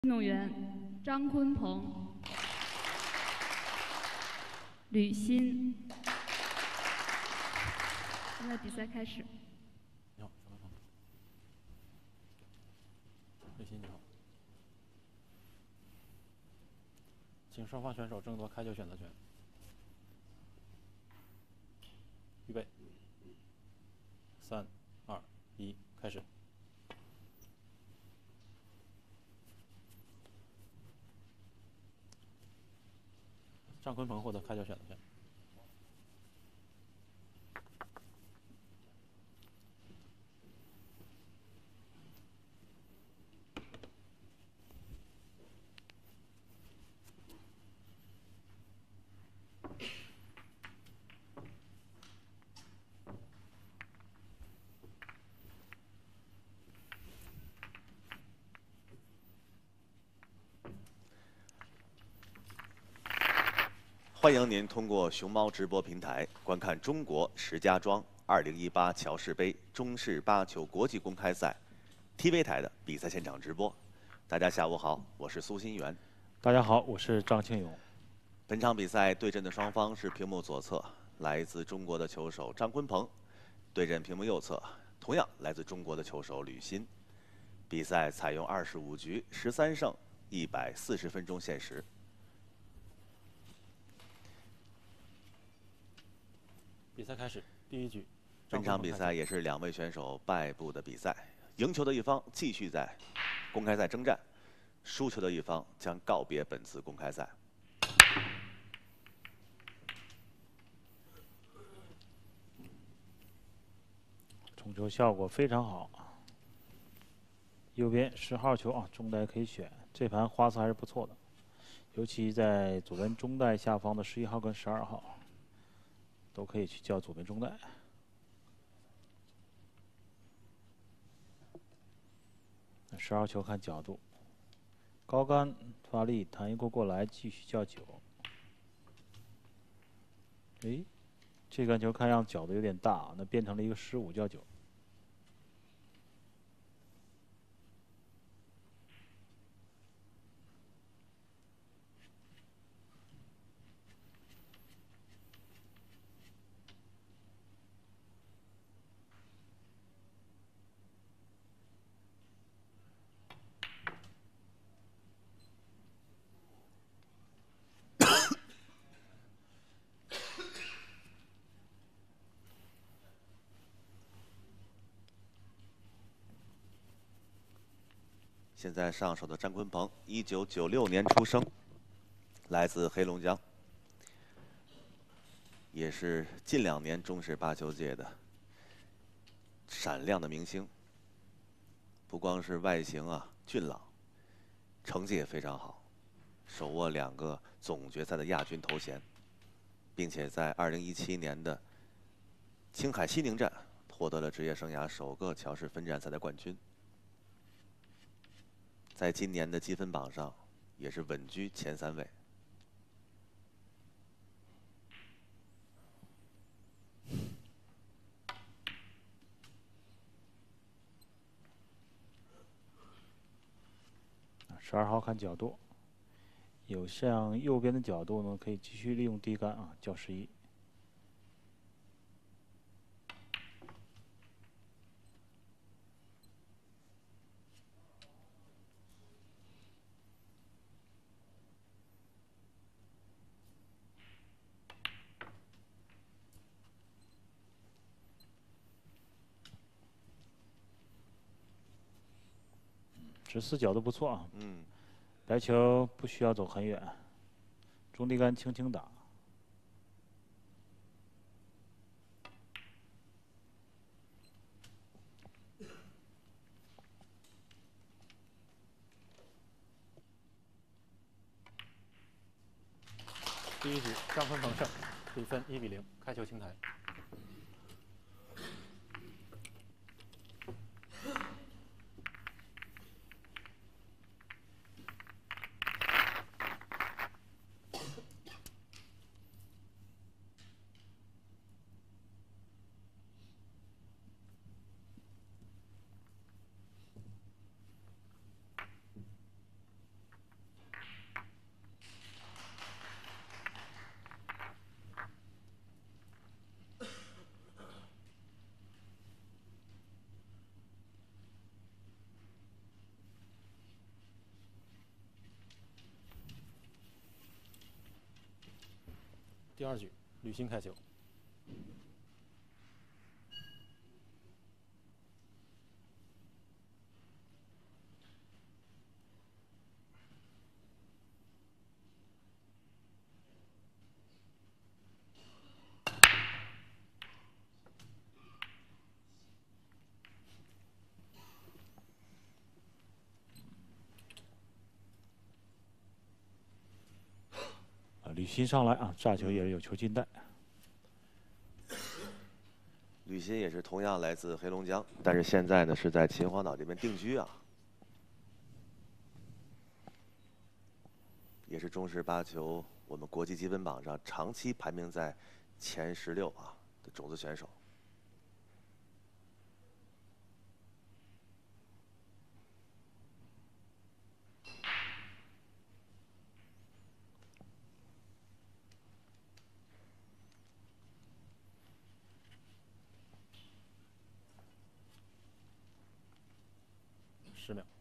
运动员张坤鹏、吕欣。现在比赛开始。 你好，张坤鹏。吕欣，你好。请双方选手争夺开球选择权。预备，3、2、1，开始。张坤鹏获得开球选择权。 欢迎您通过熊猫直播平台观看中国石家庄2018乔氏杯中式八球国际公开赛 TV 台的比赛现场直播。大家下午好，我是苏新元。 大家好，我是张庆勇。 本场比赛对阵的双方是屏幕左侧来自中国的球手张坤鹏，对阵屏幕右侧同样来自中国的球手吕欣。比赛采用25局13胜140分钟限时。 比赛开始，第一局。 本场比赛也是2位选手败部的比赛，赢球的一方继续在公开赛征战，输球的一方将告别本次公开赛。 冲球效果非常好。右边10号球啊，中袋可以选，这盘花色还是不错的，尤其在左边中袋下方的11号跟12号，都可以去叫左边中袋。12号球看角度，高杆发力弹一过过来，继续叫9。诶，这杆球看样角度有点大，那变成了一个15叫9。 现在上手的张坤鹏，1996年出生，来自黑龙江，也是近2年中式八球界的闪亮的明星。不光是外形俊朗，成绩也非常好，手握2个总决赛的亚军头衔，并且在2017年的青海西宁站获得了职业生涯首个乔氏分站赛的冠军。在今年的积分榜上，也是稳居前3位。 12号看角度，有向右边的角度呢，可以继续利用低杆啊，叫11。直四角度不错啊。白球不需要走很远，中低杆轻轻打。第一局，张坤鹏胜，比分1比0，开球清台。 第2局，吕鑫开球。 吕鑫上来啊，炸球也是有球进袋。 吕鑫也是同样来自黑龙江，但是现在呢是在秦皇岛这边定居啊，也是中式八球我们国际积分榜上长期排名在前16啊的种子选手。 10秒。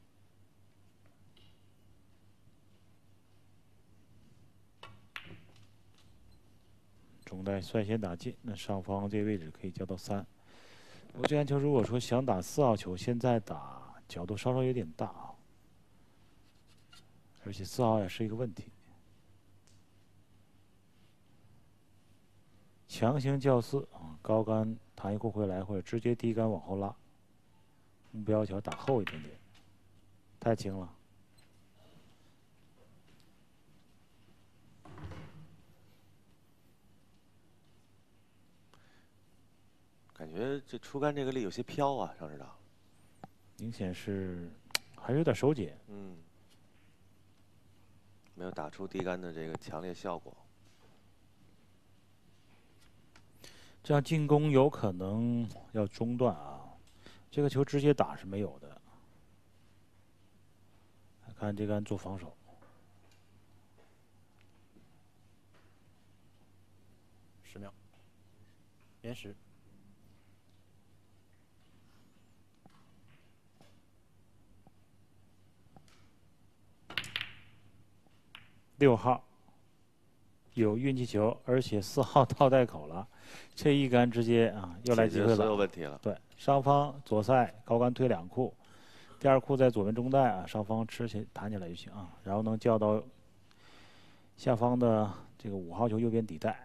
中袋率先打进，那上方这位置可以交到3。不过这杆球如果说想打4号球，现在打角度稍稍有点大啊，而且4号也是一个问题。强行较4啊，高杆弹一库回来，或者直接低杆往后拉，目标球打后一点点，太轻了。 感觉这出杆这个力有些飘啊，张指导。 明显是还是有点手解。 没有打出低杆的这个强烈效果。 这样进攻有可能要中断啊，这个球直接打是没有的。看这杆做防守。 10秒，延时。 6号有运气球，而且4号套袋口了，这一杆直接啊又来机会了， 所有问题了。 对，上方左塞高杆推2库，第2库在左边中袋啊，上方吃起弹起来就行啊，然后能叫到下方的这个5号球右边底袋。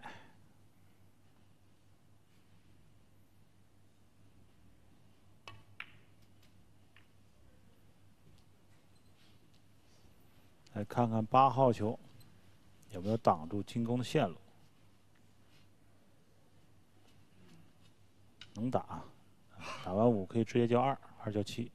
来看看8号球有没有挡住进攻的线路，能打，打完5可以直接叫2叫7。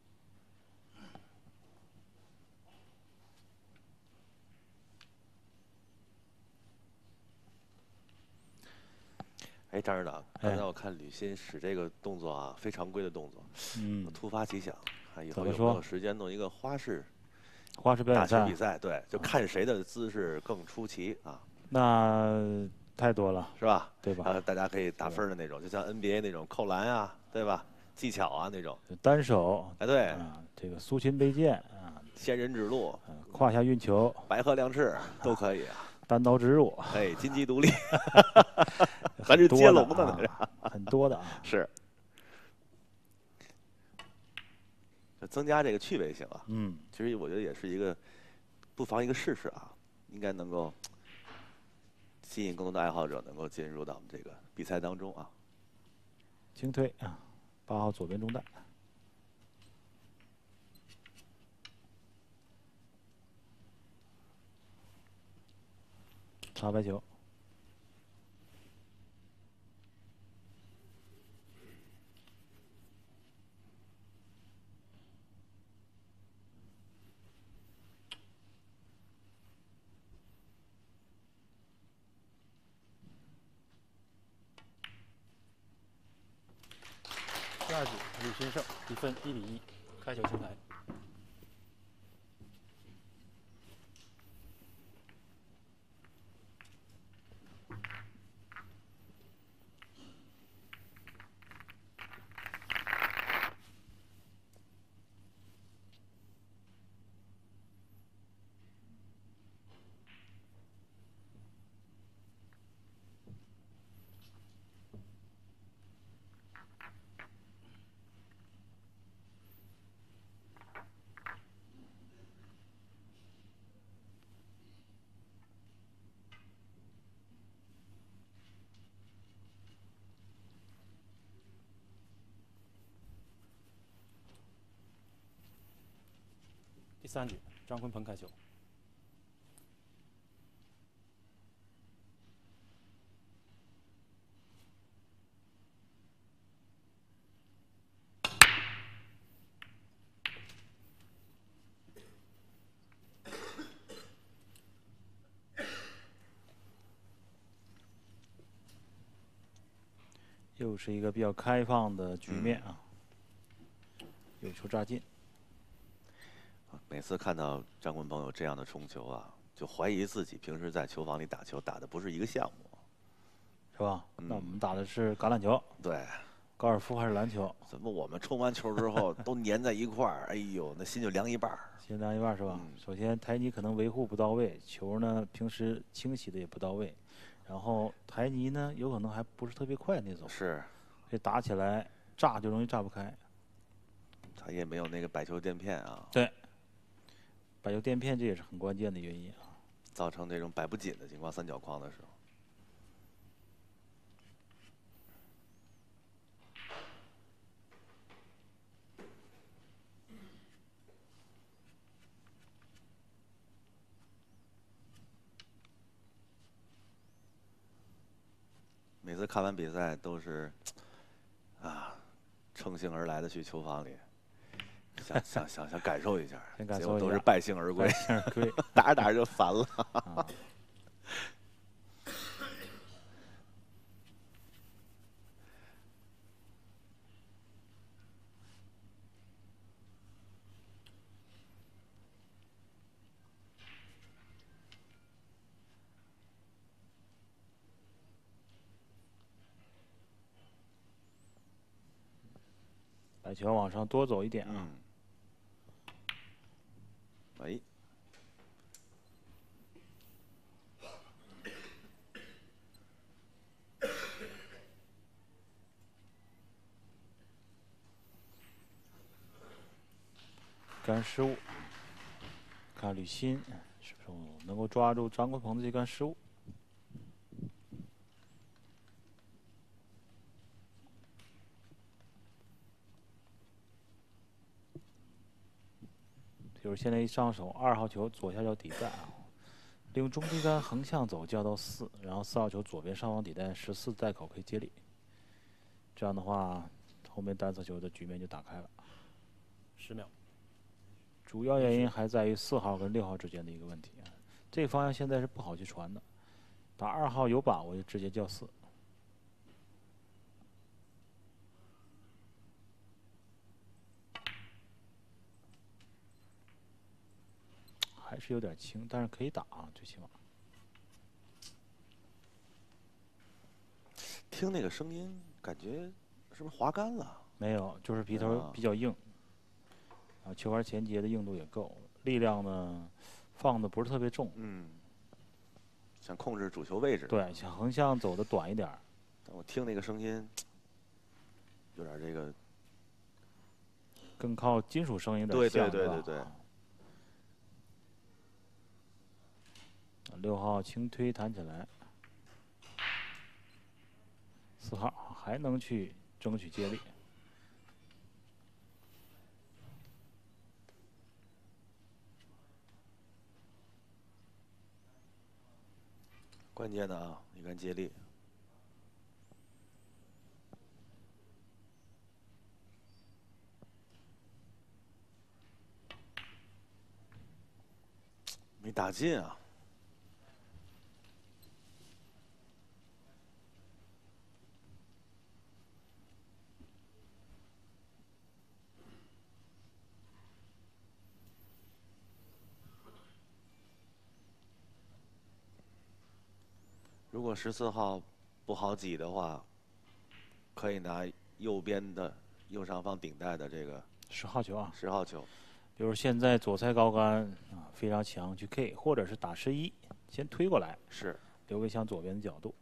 哎，张指导，刚才我看吕鑫使这个动作啊，非常规的动作，我突发奇想，看以后有没有时间弄一个花式表演赛比赛，对，就看谁的姿势更出奇啊。 那太多了， 是吧？ 对吧？ 大家可以打分的那种，就像 NBA 那种扣篮啊，对吧？技巧啊那种。 单手， 哎，对， 这个苏秦背剑啊， 仙人指路， 胯下运球， 白鹤亮翅都可以啊。 单刀直入， 哎，金鸡独立，还是接龙的呢， 很多的啊。 是。增加这个趣味性啊，其实我觉得也是一个，不妨一个试试啊，应该能够吸引更多的爱好者能够进入到我们这个比赛当中啊。 轻推啊，8号左边中袋，插白球。 第2局，吕鑫胜，比分1-1，开球清台。 3局，张坤鹏开球。 又是一个比较开放的局面啊，有球炸进。 每次看到张坤鹏有这样的冲球啊，就怀疑自己平时在球房里打球打的不是一个项目， 是吧？那我们打的是橄榄球， 对， 高尔夫还是篮球？ 怎么我们冲完球之后都粘在一块儿？哎呦，那心就凉一半儿。 先凉一半是吧？首先台泥可能维护不到位，球呢平时清洗的也不到位，然后台泥呢有可能还不是特别快那种， 是， 所以打起来炸就容易炸不开。 他也没有那个摆球垫片啊。 对，摆球垫片这也是很关键的原因啊， 造成这种摆不紧的情况，三角框的时候。每次看完比赛都是，啊，乘兴而来的去球房里，想感受一下，结果都是败兴而归，打着打着就烦了。 摆球往上多走一点啊。 哎。 杆失误，看吕鑫是不是能够抓住张坤鹏的这杆失误。就是现在一上手，2号球左下角底带啊，利用中低杆横向走降到4，然后4号球左边上方底带14带口可以接力。这样的话，后面单色球的局面就打开了。 10秒。 主要原因还在于4号跟6号之间的一个问题啊，这个方向现在是不好去传的，打2号有把握就直接叫4。还是有点轻，但是可以打啊，最起码。 听那个声音，感觉是不是滑杆了？ 没有，就是皮头比较硬，啊，球杆前接的硬度也够，力量呢放的不是特别重。 想控制主球位置。 对，想横向走的短一点。 但我听那个声音，有点这个， 更靠金属声音有点像。 对。 6号轻推弹起来，4号还能去争取接力。 关键的啊，一杆接力。没打进啊。如果14号不好挤的话，可以拿右边的右上方顶带的这个 10号球啊 ，10号球。 比如现在左塞高杆啊非常强，去 K 或者是打11，先推过来， 是留给向左边的角度。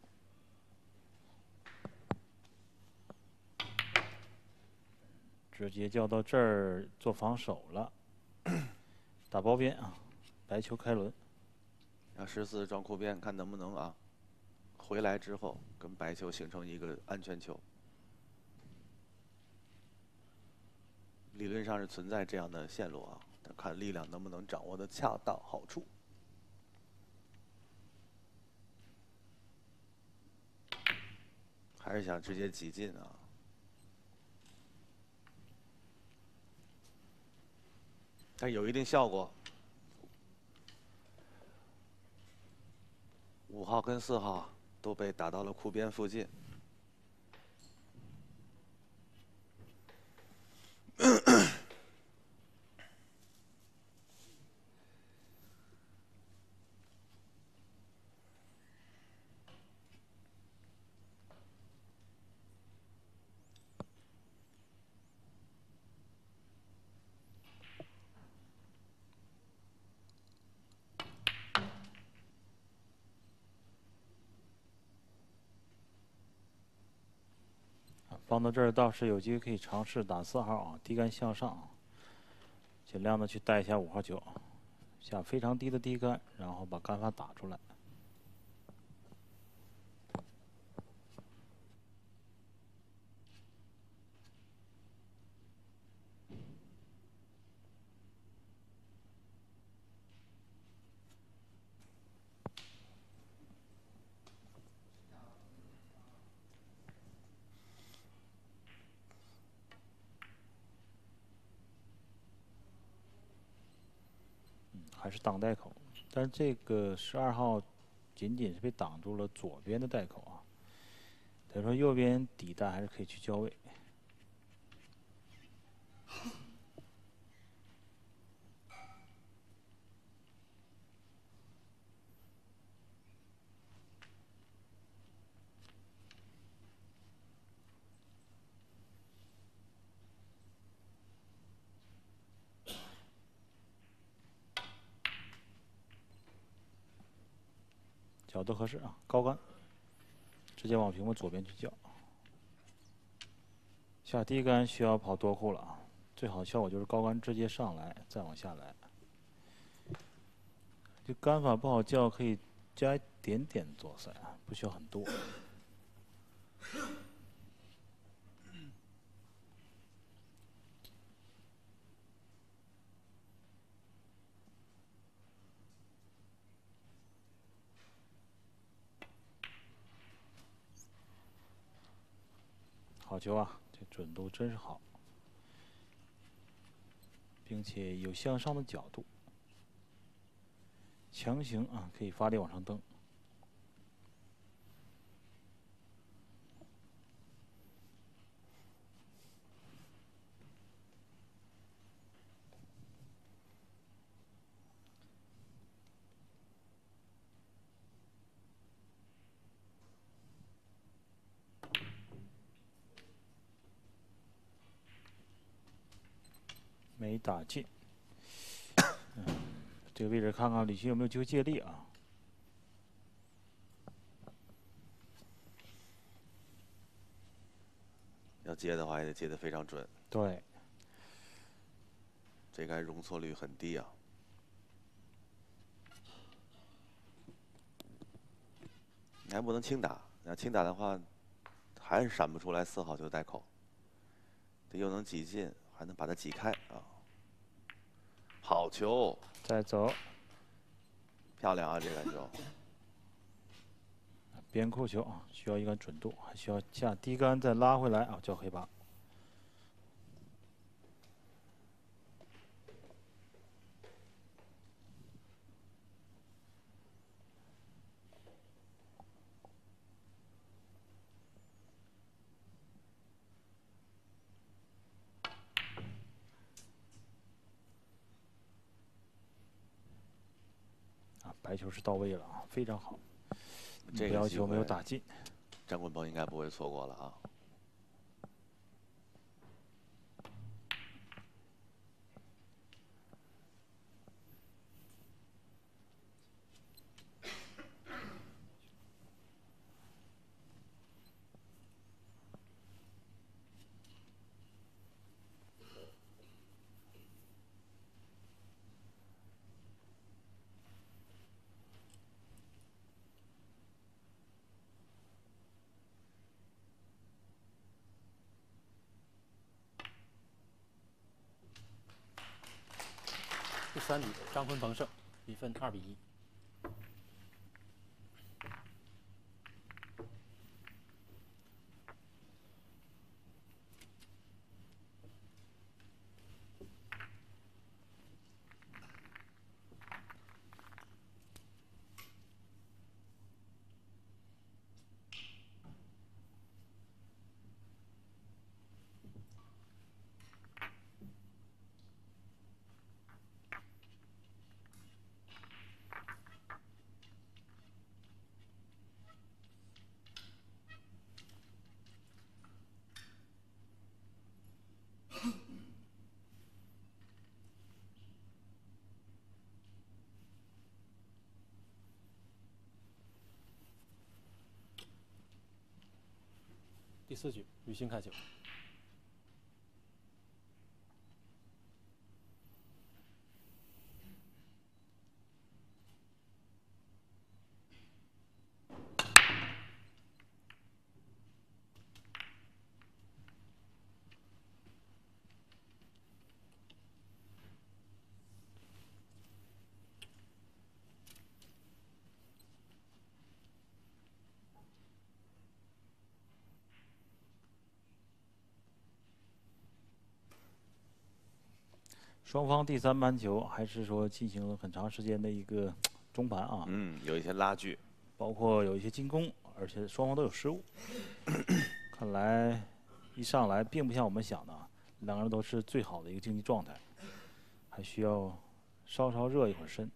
直接叫到这儿做防守了，打包边啊，白球开轮。 让14撞库边，看能不能啊，回来之后跟白球形成一个安全球。理论上是存在这样的线路啊， 看力量能不能掌握的恰到好处。还是想直接挤进啊。但有一定效果。5号跟4号都被打到了库边附近。 放到这儿倒是有机会可以尝试打4号啊，低杆向上，尽量的去带一下5号球，下非常低的低杆，然后把杆法打出来。还是挡带口，但是这个12号仅仅是被挡住了左边的带口啊，等于说右边底带还是可以去交位。角度合适啊，高杆，直接往屏幕左边去叫。下低杆需要跑多库了啊，最好效果就是高杆直接上来，再往下来。这杆法不好叫，可以加一点点左塞，不需要很多。好球啊，这准度真是好，并且有向上的角度，强行啊可以发力往上蹬。没打进。这个位置看看李迅有没有机会借力啊？ 要接的话也得接得非常准。 对， 这该容错率很低啊。你还不能轻打，你要轻打的话，还是闪不出来4号球带口。这又能挤进，还能把它挤开啊！好球， 再走， 漂亮啊！这个球。 边库球啊，需要一个准度，还需要下低杆再拉回来啊，叫黑八。白球是到位了啊，非常好。 这个要求没有打进， 张棍鹏应该不会错过了啊。 3比，张坤鹏胜，比分2比1。第4局，吕鑫开球。 双方第3盘球还是说进行了很长时间的一个中盘啊， 有一些拉锯， 包括有一些进攻，而且双方都有失误。看来一上来并不像我们想的，两个人都是最好的一个竞技状态，还需要稍稍热一会儿身。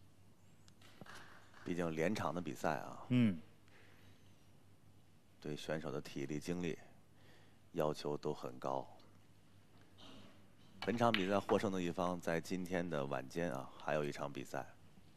毕竟连场的比赛啊，对选手的体力精力要求都很高。本场比赛获胜的一方在今天的晚间啊，还有一场比赛。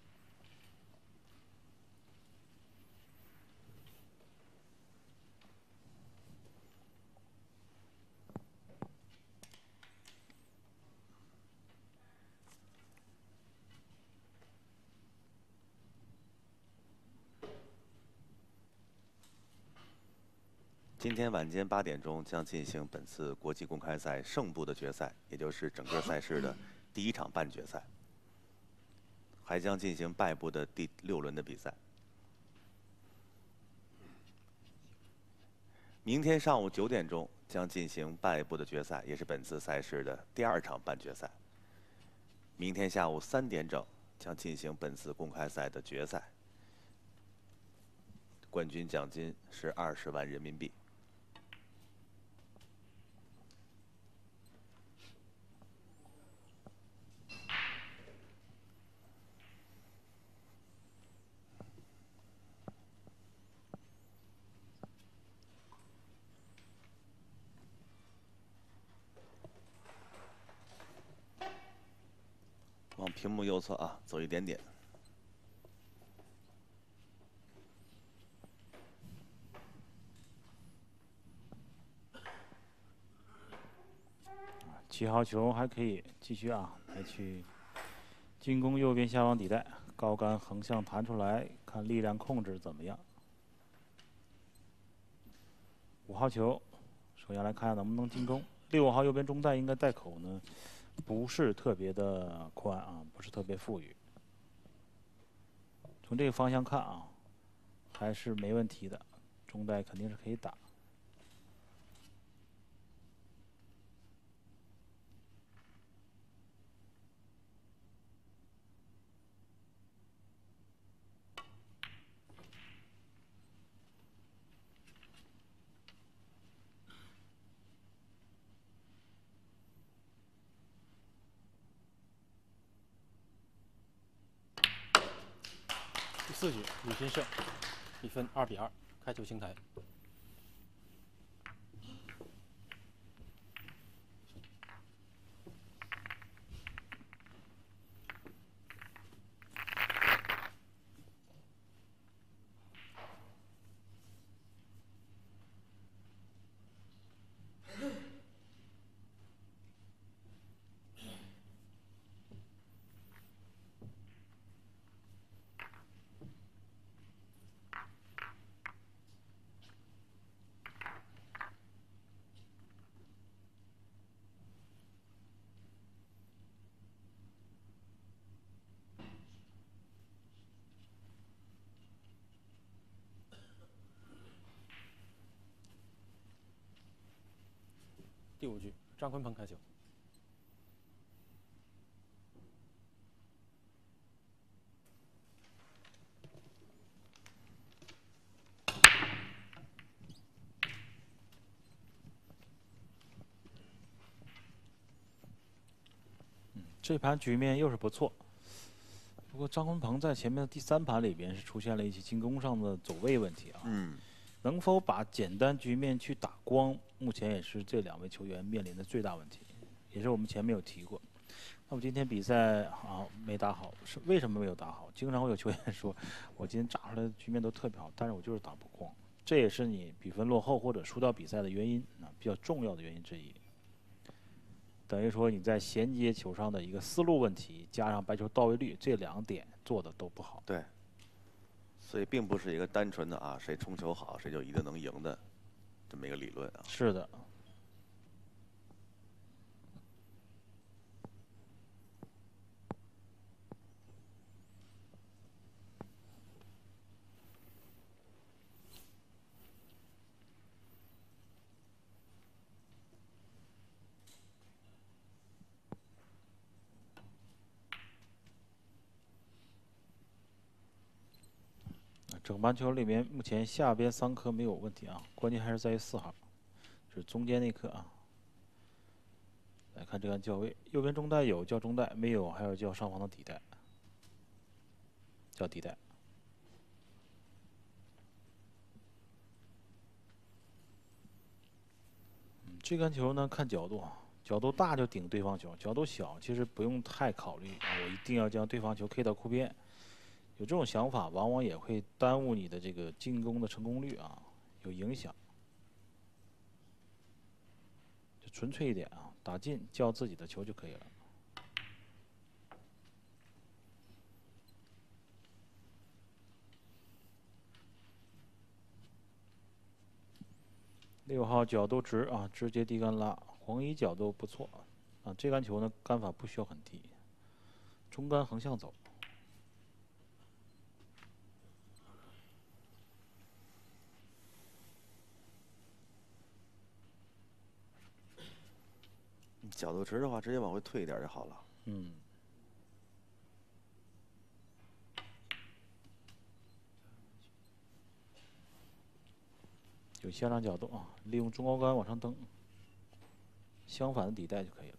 今天晚间8点钟将进行本次国际公开赛胜部的决赛，也就是整个赛事的第1场半决赛，还将进行败部的第6轮的比赛。明天上午9点钟将进行败部的决赛，也是本次赛事的第2场半决赛。明天下午3点整将进行本次公开赛的决赛，冠军奖金是20万人民币。往屏幕右侧啊走一点点。 7号球还可以继续啊，来去进攻右边下方底带，高杆横向弹出来，看力量控制怎么样。5号球，首先来看能不能进攻。6号右边中带应该带口呢，不是特别的宽啊，不是特别富裕。从这个方向看啊，还是没问题的，中带肯定是可以打。 第4局，吕鑫胜，比分2比2，开球清台。 第5局，张坤鹏开球。 这盘局面又是不错，不过张坤鹏在前面的第3盘里边是出现了一些进攻上的走位问题啊。能否把简单局面去打光，目前也是这2位球员面临的最大问题，也是我们前面有提过。那么今天比赛没打好，是为什么没有打好？经常会有球员说，我今天打出来的局面都特别好，但是我就是打不光，这也是你比分落后或者输掉比赛的原因比较重要的原因之一。等于说你在衔接球上的一个思路问题，加上白球到位率这2点做的都不好。 对，所以并不是一个单纯的谁冲球好谁就一定能赢的这么一个理论啊。 是的。整盘球里面，目前下边3颗没有问题啊，关键还是在于4号，是中间那颗啊。来看这杆叫位，右边中带有叫中带，没有还有叫上方的底带，叫底带。这杆球呢，看角度，角度大就顶对方球，角度小其实不用太考虑我一定要将对方球 K 到库边。有这种想法，往往也会耽误你的这个进攻的成功率有影响。就纯粹一点打进叫自己的球就可以了。6号角度直直接低杆拉，黄衣角度不错这杆球呢杆法不需要很低，中杆横向走。 角度直的话，直接往回退一点就好了。 有下降角度利用中高杆往上蹬，相反的底带就可以了。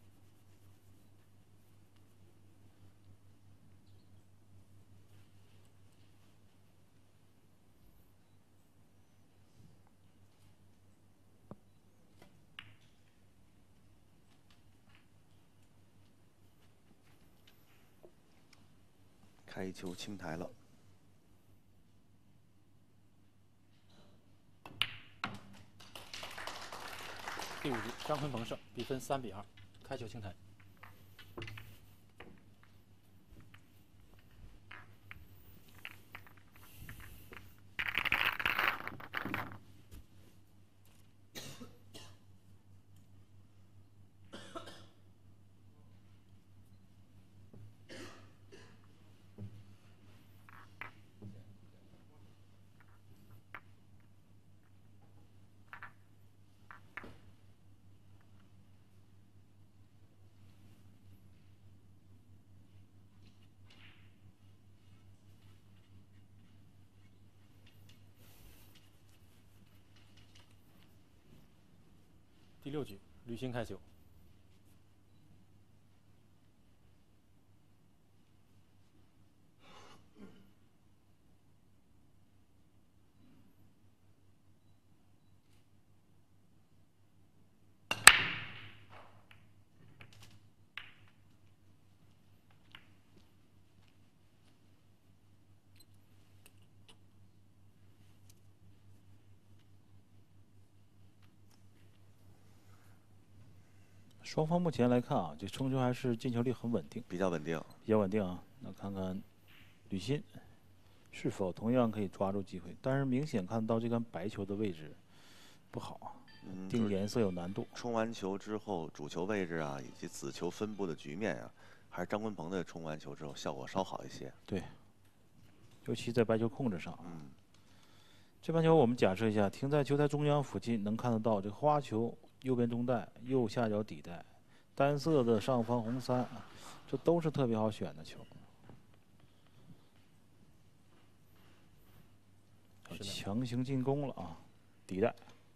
开球清台了。 第5局，张坤鹏胜，比分3-2，开球清台。第6局，吕鑫开球。 双方目前来看这冲球还是进球率很稳定， 比较稳定， 比较稳定那看看吕鑫是否同样可以抓住机会，但是明显看到这杆白球的位置不好定颜色有难度。 冲完球之后，主球位置以及子球分布的局面还是张坤鹏的冲完球之后效果稍好一些。 对，尤其在白球控制上。这盘球我们假设一下，停在球台中央附近，能看得到这个花球右边中带，右下角底带，单色的上方红3，这都是特别好选的球。强行进攻了啊，底带。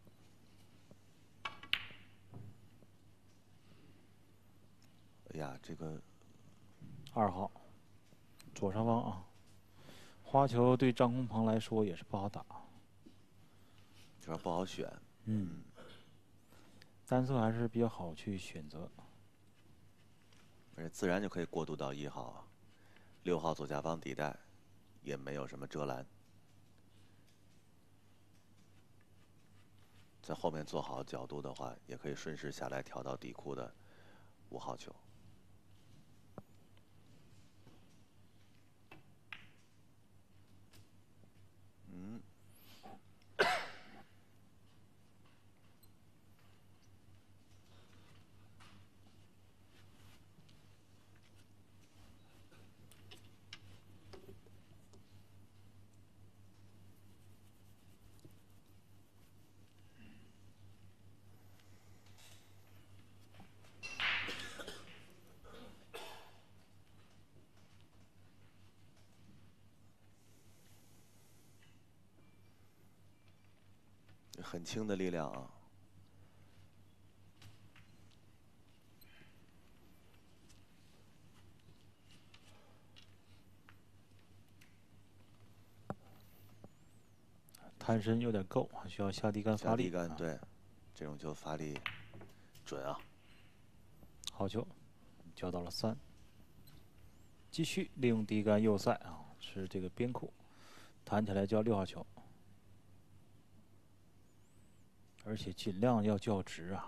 哎呀，这个 2号，左上方啊，花球对张宏鹏来说也是不好打， 主要不好选。 单色还是比较好去选择， 而且自然就可以过渡到1号啊。6号左下方底带也没有什么遮拦，在后面做好角度的话，也可以顺势下来调到底库的5号球。很轻的力量啊。 弹身有点够，还需要下地杆发力。 下地杆，对，这种球发力准啊。 好球，交到了3。继续利用地杆右塞啊，是这个边库，弹起来交6号球，而且尽量要较直啊。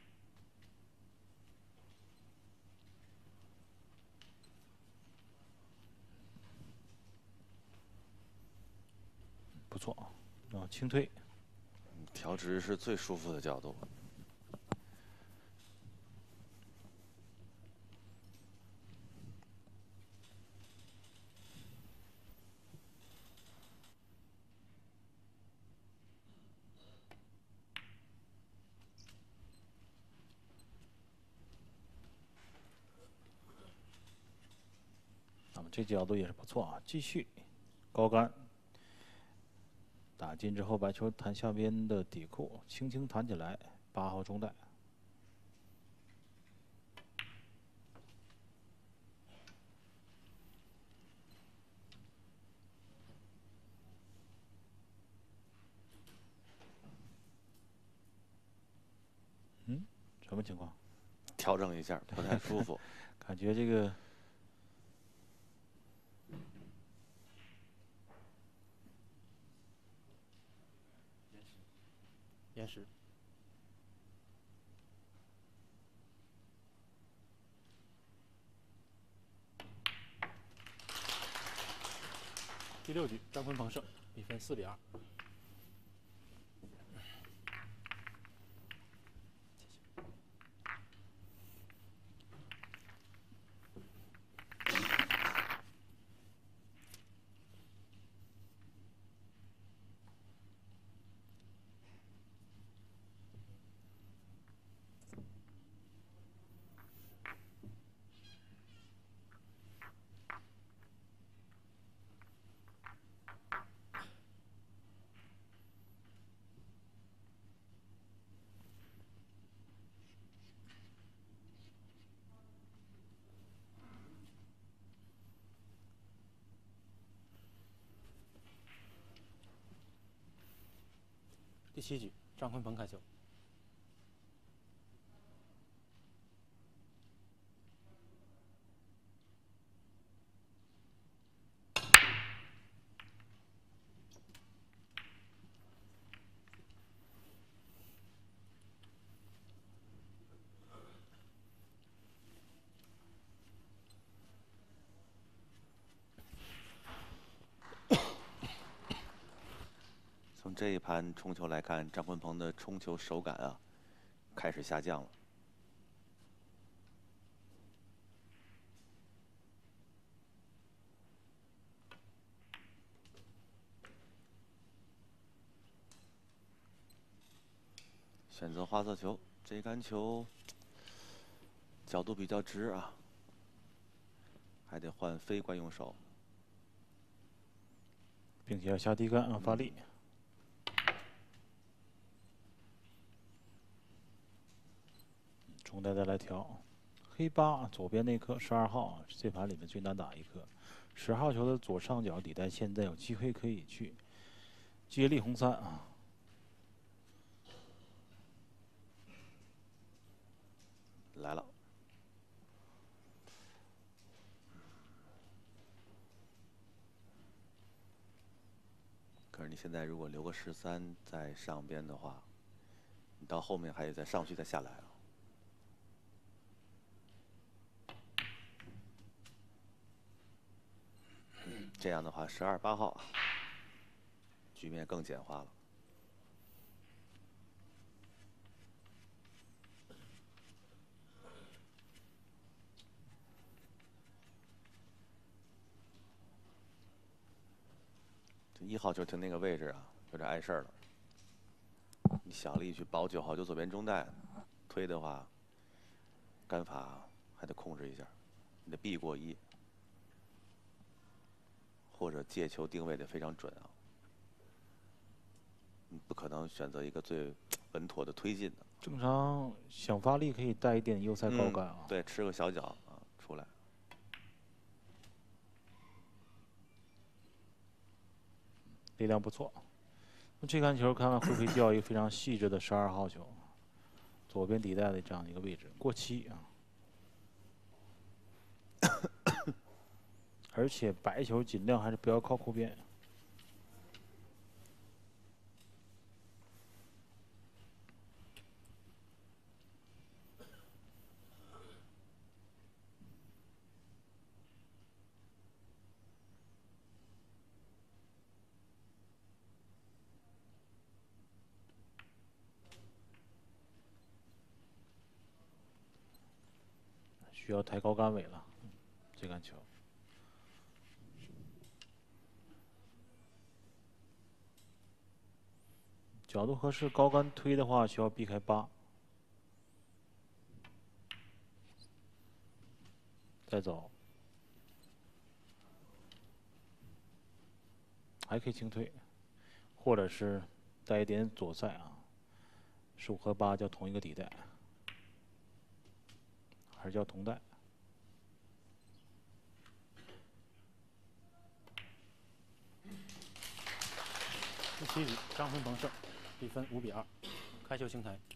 不错啊，轻推。 调直是最舒服的角度。 那么这角度也是不错啊，继续高杆打进之后，把球弹下边的底库，轻轻弹起来，8号中带。什么情况？ 调整一下，不太舒服。 感觉这个延时。第6局，张坤鹏胜，比分4比2。第7局，张坤鹏开球。 从这一盘冲球来看，张坤鹏的冲球手感啊，开始下降了。选择花色球， 这杆球角度比较直啊，还得换非惯用手， 并且要下低杆啊，发力。中袋再来调，黑8左边那颗12号，这盘里面最难打一颗。10号球的左上角底袋现在有机会可以去接力红3啊。 来了。可是你现在如果留个13在上边的话，你到后面还得再上去再下来啊。这样的话，12、8号局面更简化了。这1号就停那个位置啊，有点碍事儿了。你小力去保9号球左边中袋，推的话，杆法还得控制一下，你得避过1，或者借球定位得非常准啊。你不可能选择一个最稳妥的推进的。 正常想发力可以带一点右塞高杆啊。 对，吃个小脚啊，出来。 力量不错。那这杆球看看会不会掉一个非常细致的12号球，左边底袋的这样一个位置，过7啊。而且白球尽量还是不要靠扣边。需要抬高杆尾了，这杆球。角度合适，高杆推的话需要避开8。再走，还可以轻推，或者是带一点左塞啊。15和8叫同一个底袋，还是叫同袋？ 第7局，张坤鹏胜，比分5比2，开球清台。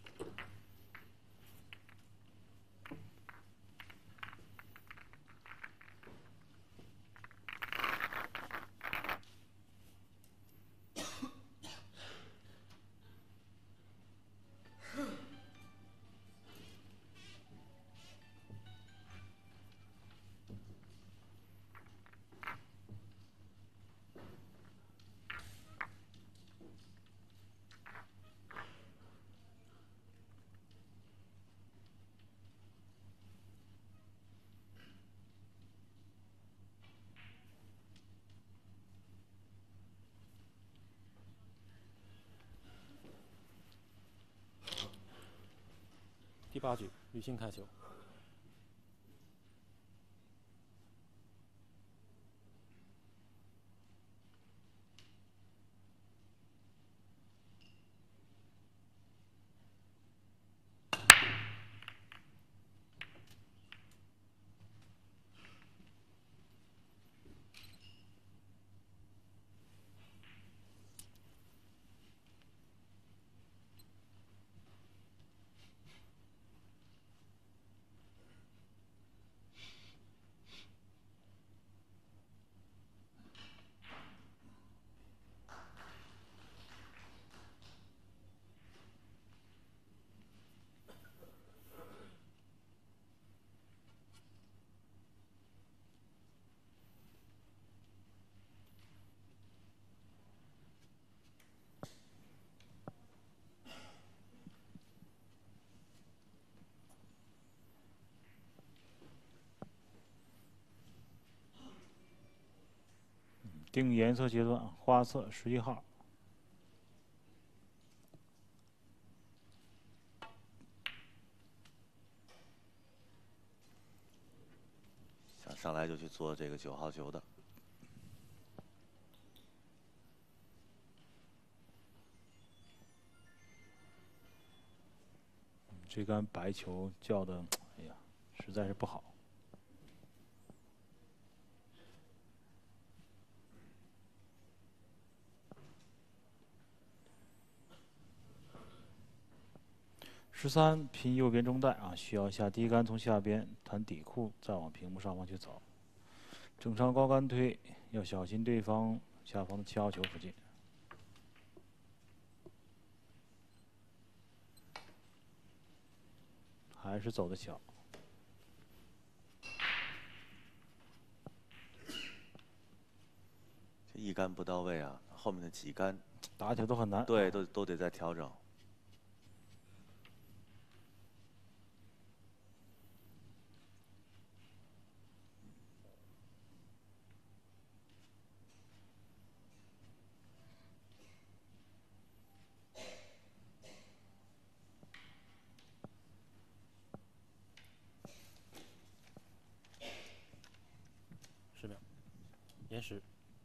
第8局，吕鑫开球。 定颜色阶段，花色11号。 上来就去做这个9号球的。 这杆白球叫的，哎呀，实在是不好。13拼右边中带啊，需要下低杆从下边弹底库，再往屏幕上方去走。正常高杆推，要小心对方下方的7号球附近。还是走的小。 这一杆不到位啊，后面的几杆打起来都很难。 对，都得再调整。 10秒，延时。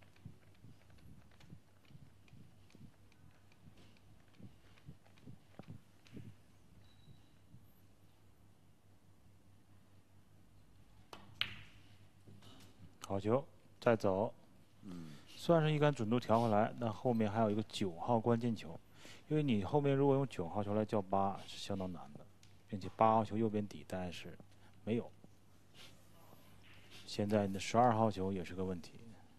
好球，再走。算是一杆准度调回来，那后面还有一个9号关键球，因为你后面如果用9号球来叫8是相当难的，并且8号球右边底带是没有。现在你的12号球也是个问题。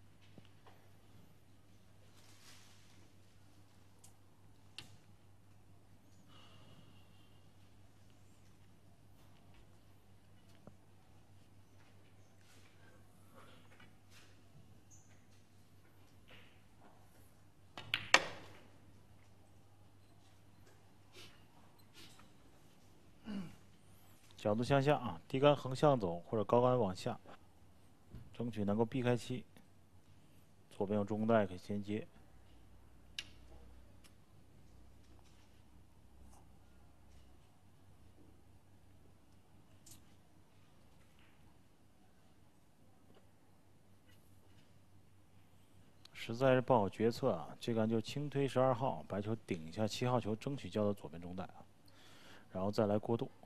角度向下啊，低杆横向走或者高杆往下，争取能够避开7。左边有中带可以先接。实在是不好决策啊，这杆就轻推12号，白球顶一下7号球，争取叫到左边中带啊，然后再来过渡。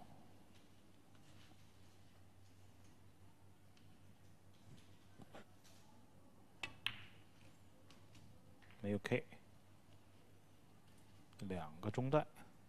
没有 K， 2个中带。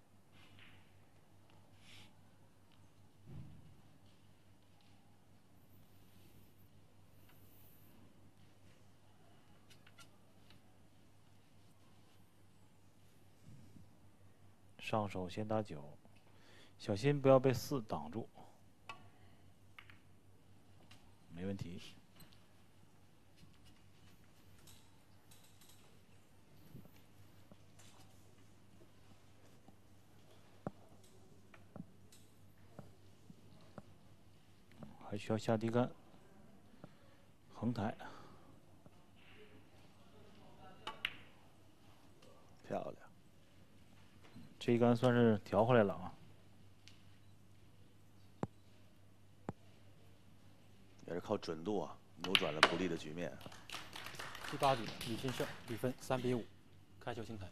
上手先打9，小心不要被4挡住。没问题。还需要下低杆，横抬。 漂亮。 这一杆算是调回来了啊。 也是靠准度啊，扭转了不利的局面。 第8局，李新胜，比分3比5，开球清台。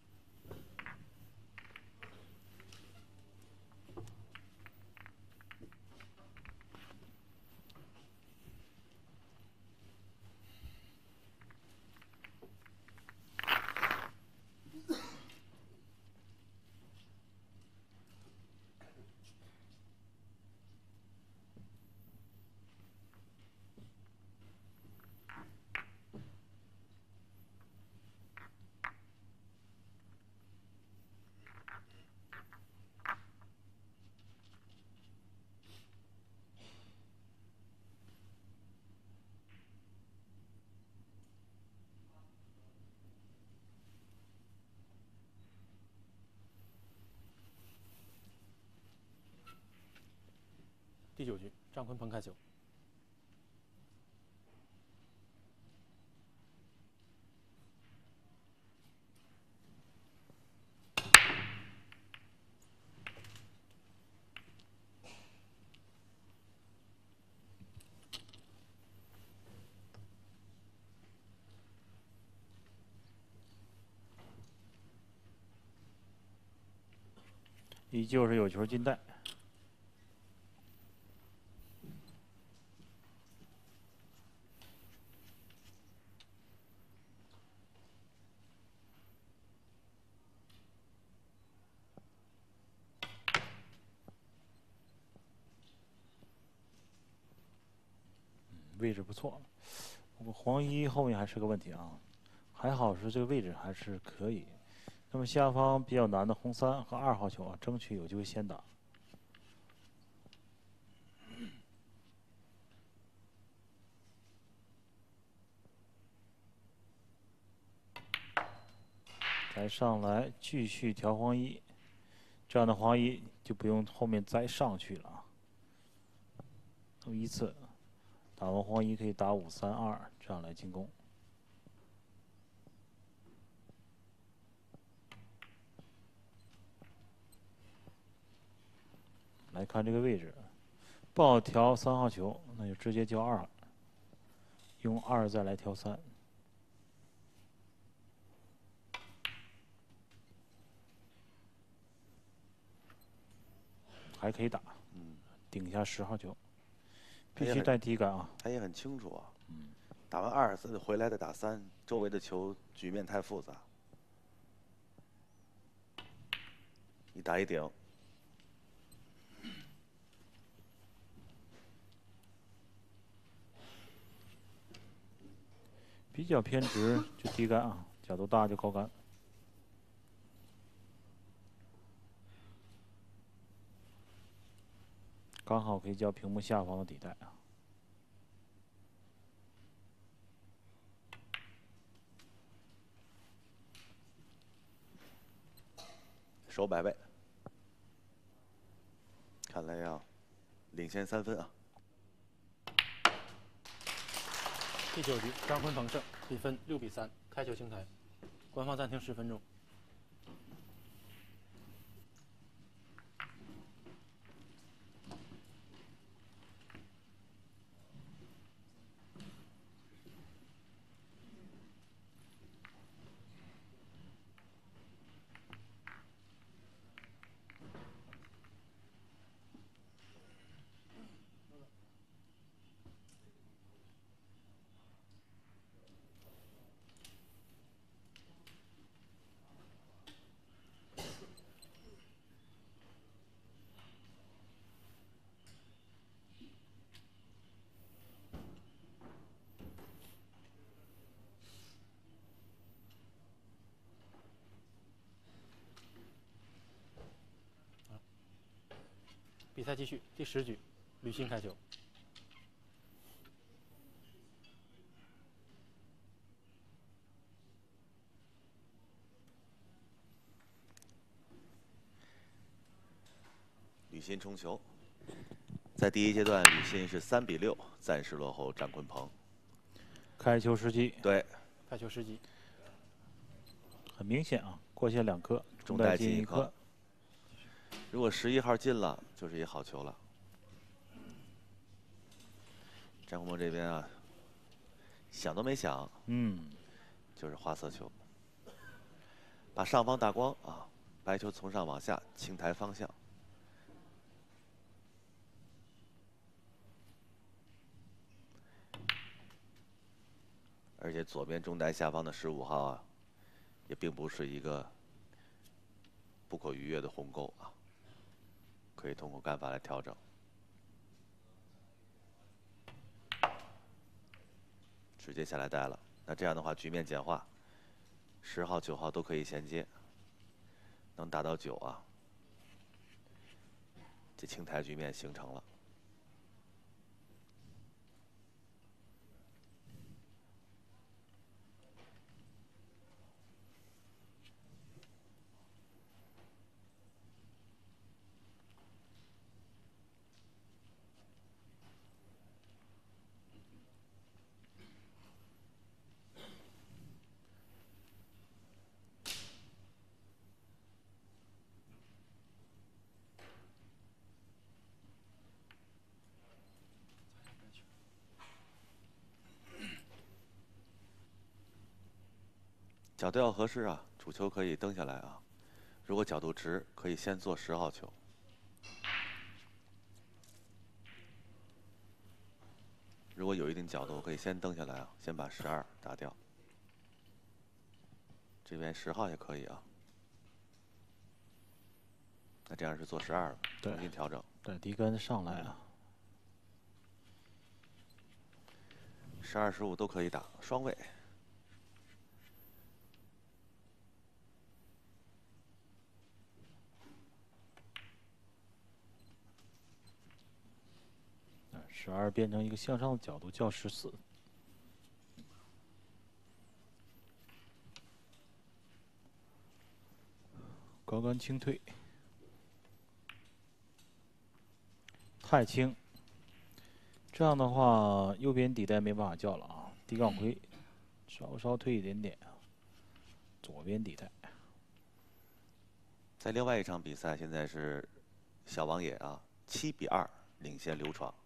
第9局，张坤鹏开球。 依旧是有球进袋。位置不错，不过黄一后面还是个问题啊，还好是这个位置还是可以。那么下方比较难的红3和2号球啊，争取有机会先打。再上来继续调黄一，这样的黄一就不用后面再上去了啊。那么依次打完黄一可以打5、3、2，这样来进攻。来看这个位置，不好调3号球，那就直接调2，用2再来调3。还可以打，顶下10号球，必须带底杆啊。 他也很清楚啊， 嗯， 打完2回来再打3，周围的球局面太复杂。一打一顶， 比较偏直就低杆啊，角度大就高杆。刚好可以叫屏幕下方的底带啊。 手摆位，看来要领先3分啊。 第9局，张坤鹏胜，比分6比3，开球清台，官方暂停10分钟。比赛继续，第10局，吕鑫开球。 吕鑫冲球，在第1阶段，吕鑫是3比6，暂时落后张坤鹏。 开球时机， 对， 开球时机， 很明显啊，过线2颗， 中带带进1 1颗。 如果11号进了，就是一好球了。张坤鹏这边啊，想都没想，就是花色球，把上方打光啊，白球从上往下，青台方向。而且左边中台下方的15号啊，也并不是一个不可逾越的鸿沟啊，可以通过杆法来调整。直接下来带了，那这样的话局面简化，10号、9号都可以衔接，能打到9啊，这青台局面形成了。角度要合适啊，主球可以蹬下来啊， 如果角度直，可以先做10号球。如果有一定角度，可以先蹬下来啊，先把12打掉。这边10号也可以啊。那这样是做12了，重新调整。 对，低杆上来啊。 12、15都可以打，双位。 12变成一个向上的角度，叫14。高杆轻退，太轻。这样的话，右边底带没办法叫了啊，低杠回，稍稍退一点点啊，左边底带。 在另外一场比赛，现在是小王野啊7比2领先刘闯。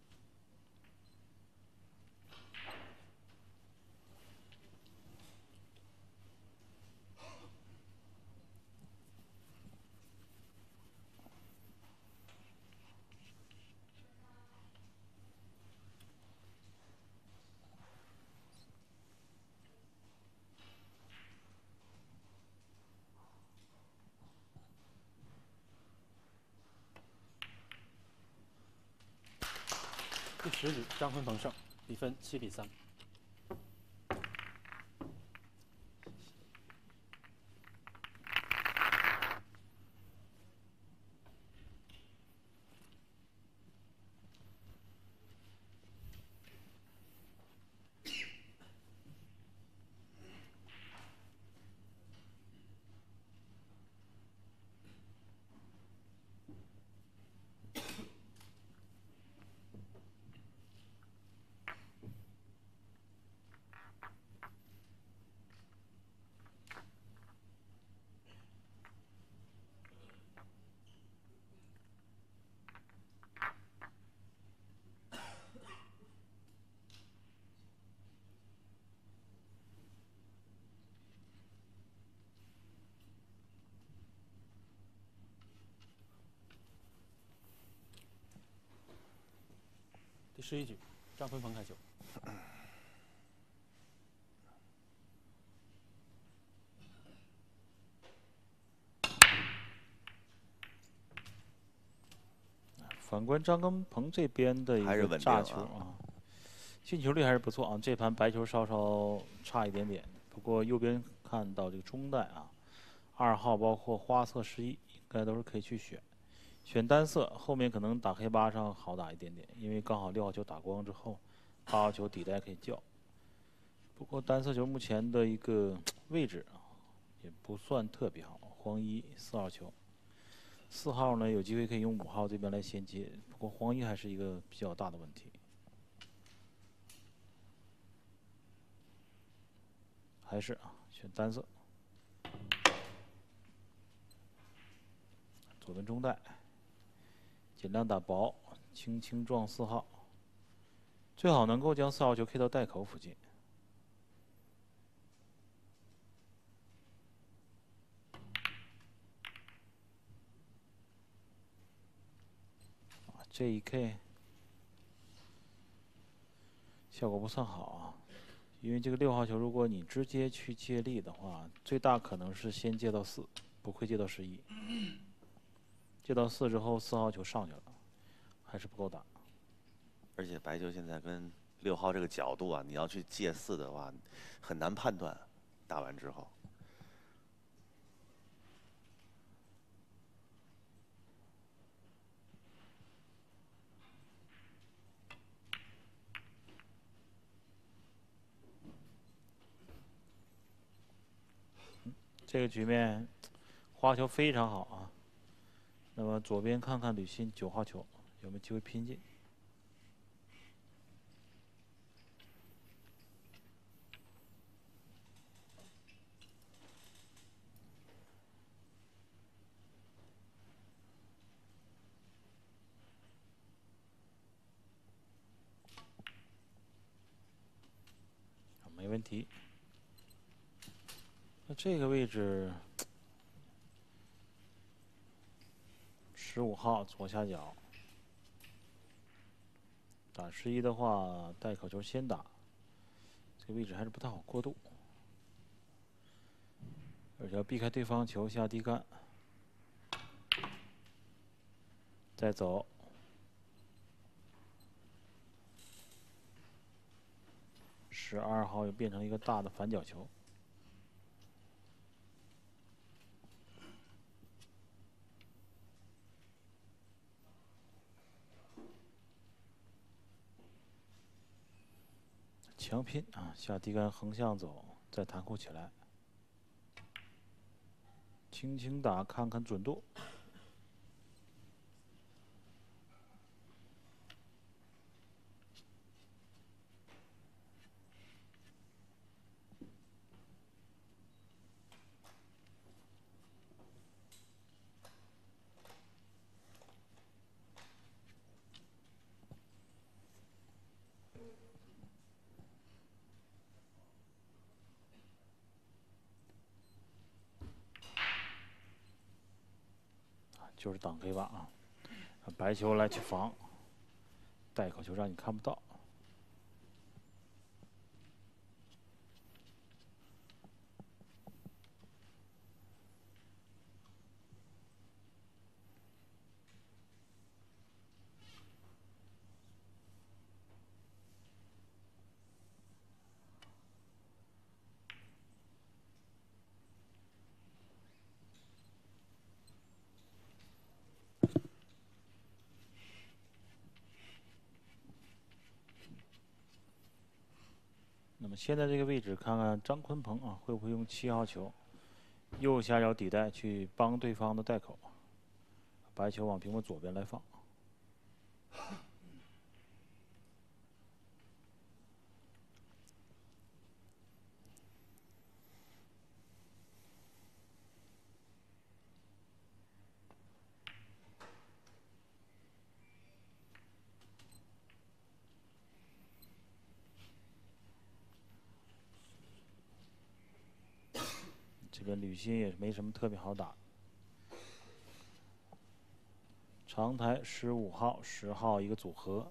第10局，张坤鹏胜，比分7比3。第11局，张坤鹏开球。 反观张根鹏这边的一个炸球啊，进球率还是不错啊。这盘白球稍稍差一点点，不过右边看到这个中带啊，2号包括花色11应该都是可以去选。选单色后面可能打黑8上好打一点点，因为刚好6号球打光之后，8号球底带可以叫。不过单色球目前的一个位置啊，也不算特别好。黄1 4号球，4号呢有机会可以用5号这边来衔接，不过黄1还是一个比较大的问题。还是啊，选单色，左边中带。尽量打薄，轻轻撞4号，最好能够将4号球 K 到袋口附近。这一 K 效果不算好啊，因为这个6号球，如果你直接去借力的话，最大可能是先借到4，不会借到11。借到4之后，4号球上去了，还是不够打。 而且白球现在跟6号这个角度啊，你要去借4的话，很难判断。打完之后， 这个局面花球非常好啊。那么左边看看吕鑫9号球有没有机会拼进？没问题。问题。 那这个位置，花球非常好啊。那么左边看看吕鑫9号球有没有机会拼进？ 这个位置，花球非常好啊。那么左边看看吕鑫9号球有没有机会拼进？ 这个位置，花球非常好啊。那么左边看看吕鑫9号球有没有机会拼进？ 这个位置，花球非常好啊。那么左边看看吕鑫9号球有没有机会拼进？ 15号左下角。打11的话，带口球先打，这个位置还是不太好过渡，而且要避开对方球下低杆，再走。12号又变成一个大的反角球。强拼啊，下低杆横向走，再弹扣起来，轻轻打，看看准度。就是挡黑把啊，白球来去防，带口球让你看不到。那么现在这个位置，看看张坤鹏啊，会不会用7号球右下角底带去帮对方的带口，白球往屏幕左边来放。这边吕鑫也没什么特别好打。长台15号、10号一个组合。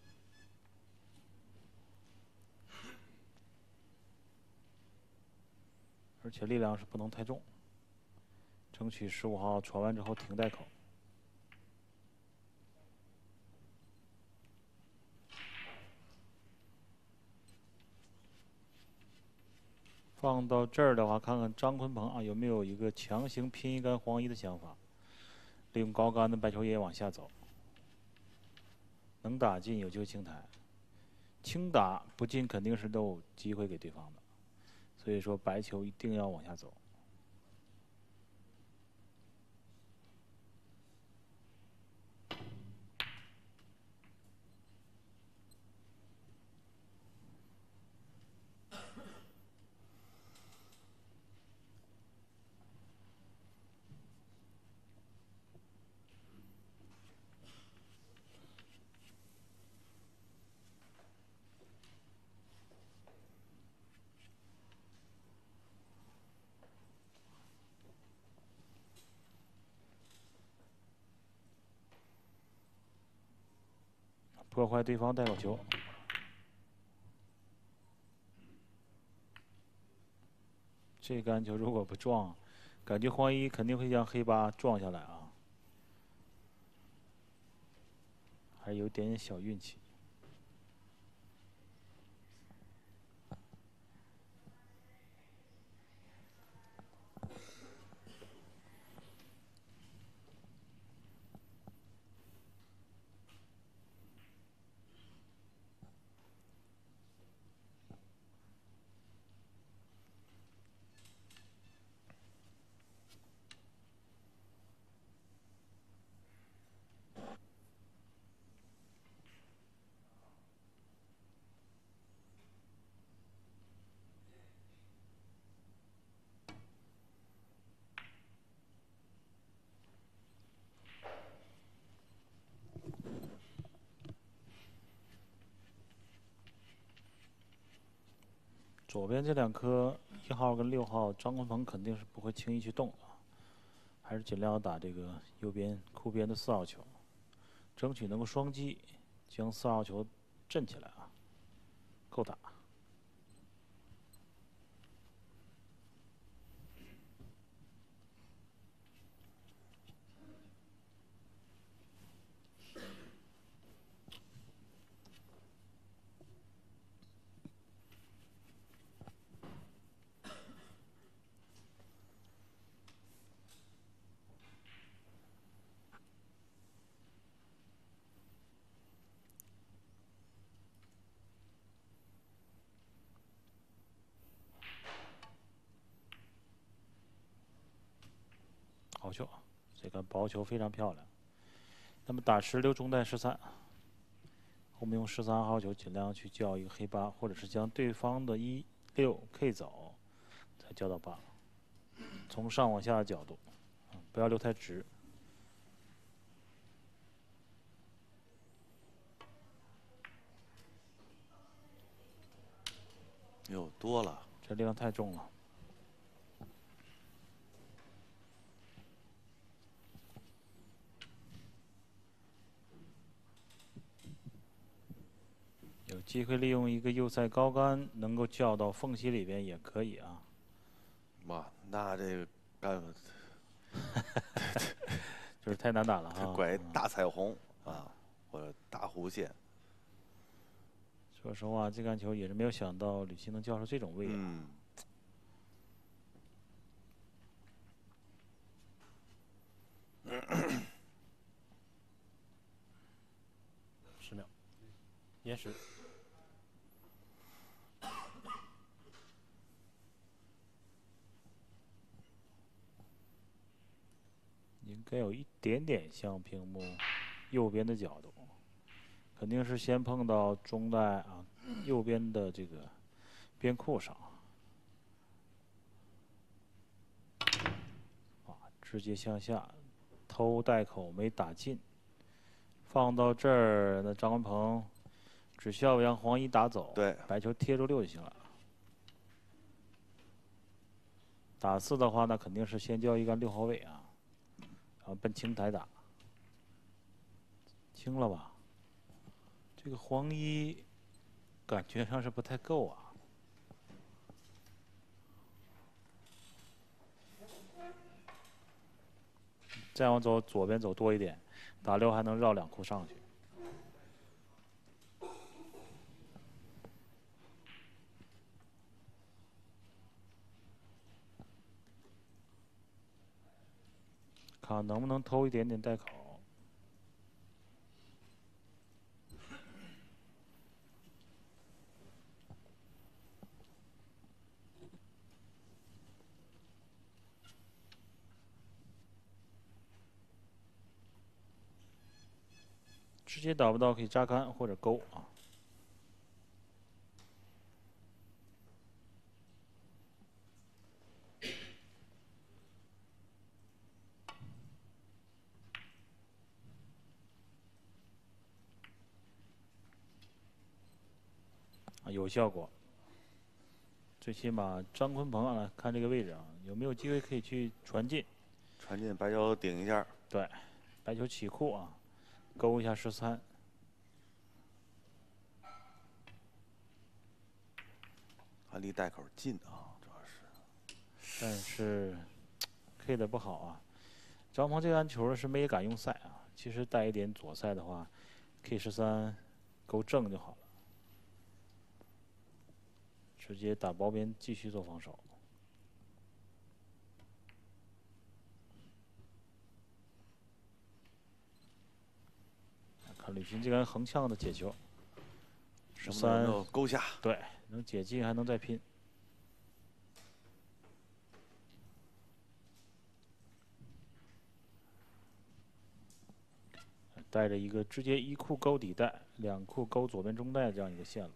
而且力量是不能太重，争取15号传完之后停带口。放到这儿的话，看看张坤鹏啊有没有一个强行拼一杆黄一的想法，利用高杆的白球也往下走，能打进有机会清台，轻打不进肯定是都有机会给对方的，所以说白球一定要往下走。破坏对方带口球，这杆球如果不撞，感觉黄一肯定会将黑八撞下来啊，还有点小运气。左边这2颗1号跟6号，张坤鹏肯定是不会轻易去动的。 还是尽量打这个右边库边的4号球，争取能够双击，将4号球震起来啊，够打。好球，这个薄球非常漂亮。那么打16中带13，后面用13号球尽量去叫一个黑8，或者是将对方的16 K 走，再叫到8。从上往下的角度，不要留太直。 哟，多了， 这力量太重了。有机会利用一个右塞高杆，能够叫到缝隙里边也可以啊。 哇，那这个干就是太难打了啊！ 拐大彩虹啊，或者大弧线。 说实话，这杆球也是没有想到吕钦能叫出这种位啊。 10秒，延时。 应该有一点点向屏幕右边的角度，肯定是先碰到中带啊右边的这个边库上，直接向下偷带口没打进，放到这儿，那张文鹏只需要将黄一打走， 对， 白球贴住6就行了。打4的话，那肯定是先交一杆6号位啊。然后奔青台打，轻了吧？这个黄一感觉上是不太够啊。再往左边走多一点，打6还能绕2库上去。看能不能偷一点点带口。直接打不到可以扎杆或者勾啊。有效果。最起码张坤鹏啊，看这个位置啊，有没有机会可以去传进？ 传进白球顶一下。 对，白球起库啊，勾一下13。 还离带口近啊，主要是。 但是 K 的不好啊。张鹏这杆球是没敢用塞啊，其实带一点左塞的话 ，K13 勾正就好了。直接打薄边继续做防守。看吕钦这杆横向的解球，13 勾下， 对，能解进还能再拼。带着一个直接1库勾底带，2库勾左边中带这样一个线路。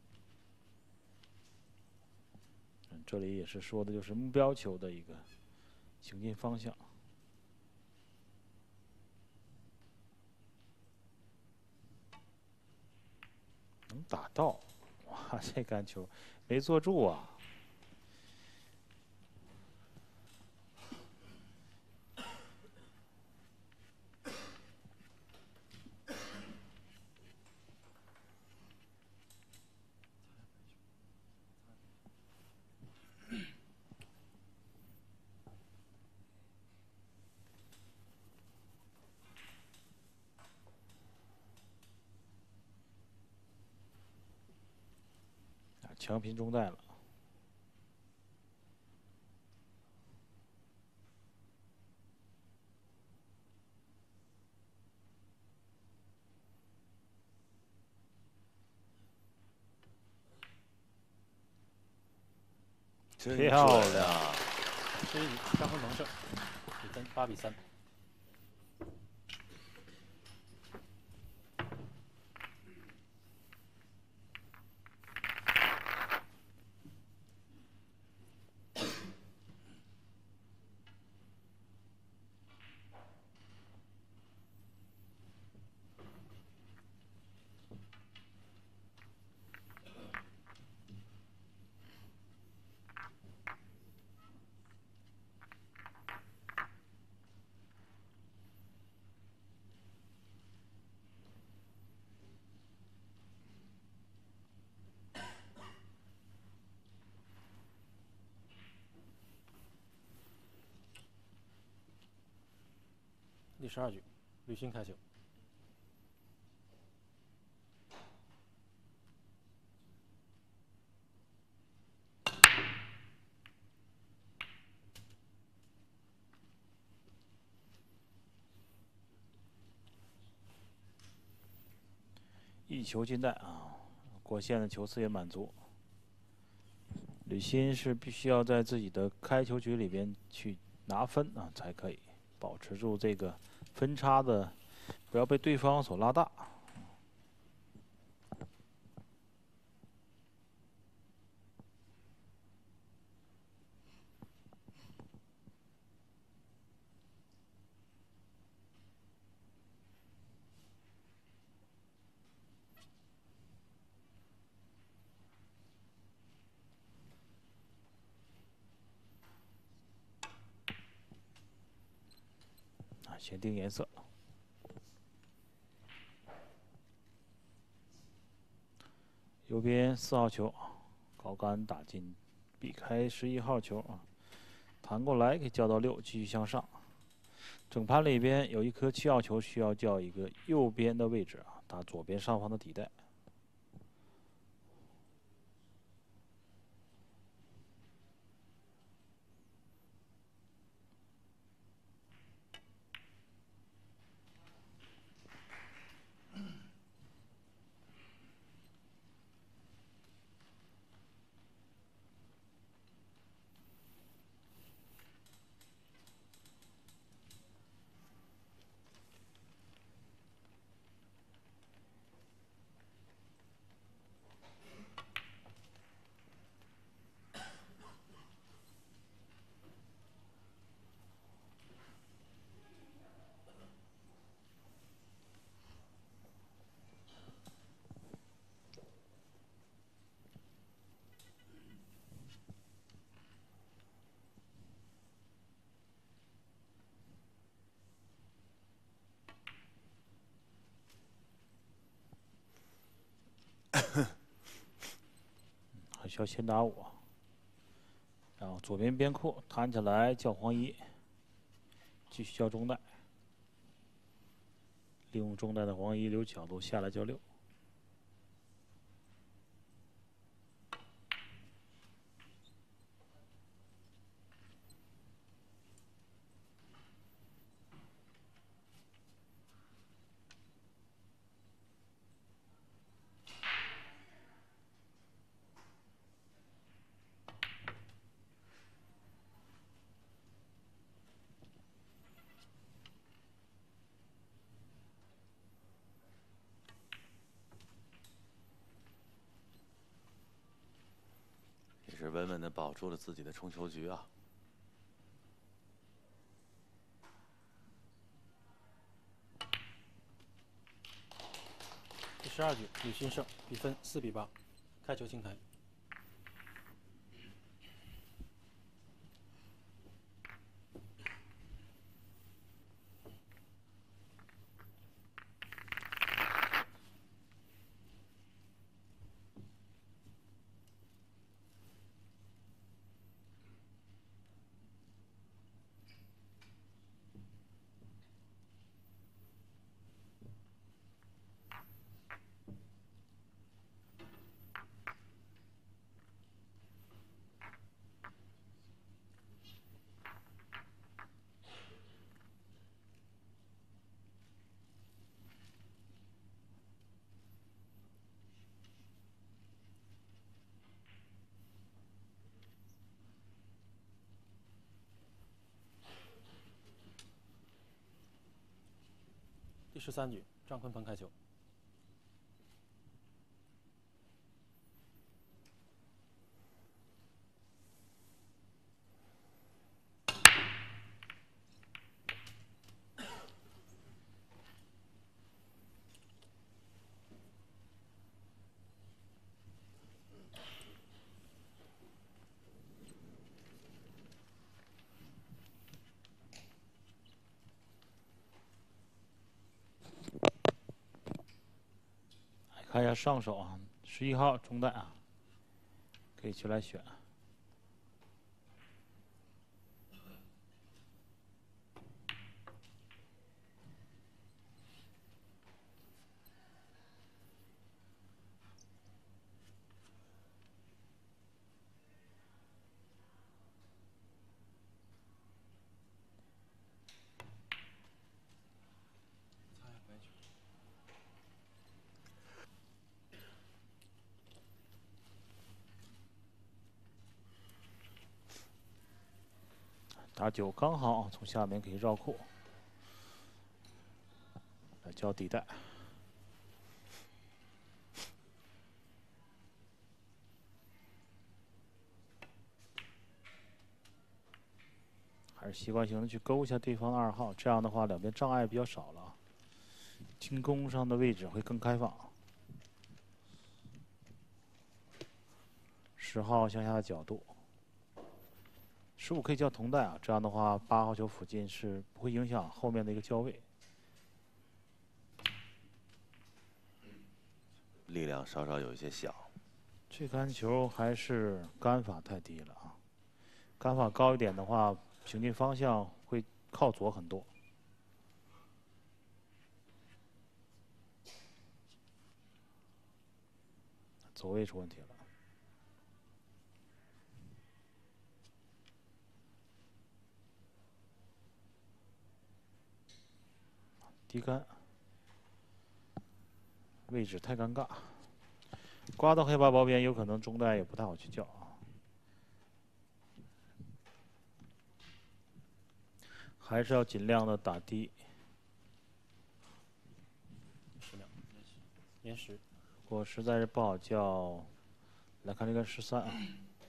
这里也是说的就是目标球的一个行进方向。能打到，哇，这杆球没坐住啊！ 强平中带了。 真漂准亮啊！ 11局，张坤鹏胜，比分8比3。第12局，吕鑫开球。 一球进袋啊，过线的球次也满足。吕鑫是必须要在自己的开球局里边去拿分啊，才可以保持住这个分差的，不要被对方所拉大。先定颜色。右边4号球，高杆打进，避开11号球啊，弹过来给叫到6，继续向上。整盘里边有一颗7号球需要叫一个右边的位置啊，打左边上方的底袋。还需要先打5，然后左边边库弹起来叫黄1，继续叫中袋，利用中袋的黄1留角度下来叫6。 也是稳稳的保住了自己的冲球局啊。 第12局，吕鑫胜，比分4比8，开球清台。 13局，张坤鹏开球。 看一下上手啊，11号中袋啊，可以去来选。打9刚好从下面可以绕库，来交底袋。还是习惯性的去勾一下对方的2号，这样的话两边障碍比较少了，进攻上的位置会更开放。10号向下的角度。15可以交同袋啊，这样的话8号球附近是不会影响后面的一个交位。 力量稍稍有一些小。 这杆球还是杆法太低了啊，杆法高一点的话，行进方向会靠左很多。走位出问题了。低杆，位置太尴尬，刮到黑八薄边，有可能中袋也不太好去叫啊。还是要尽量的打低。 10秒，延时。 我实在是不好叫，来看这个13啊。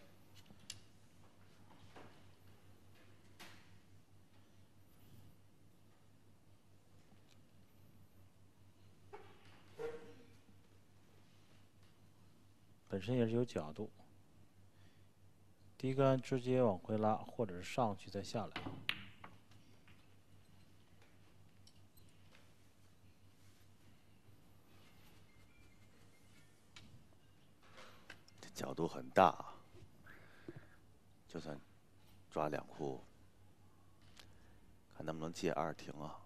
本身也是有角度，低杆直接往回拉，或者是上去再下来。 这角度很大，就算抓2库，看能不能借2停啊。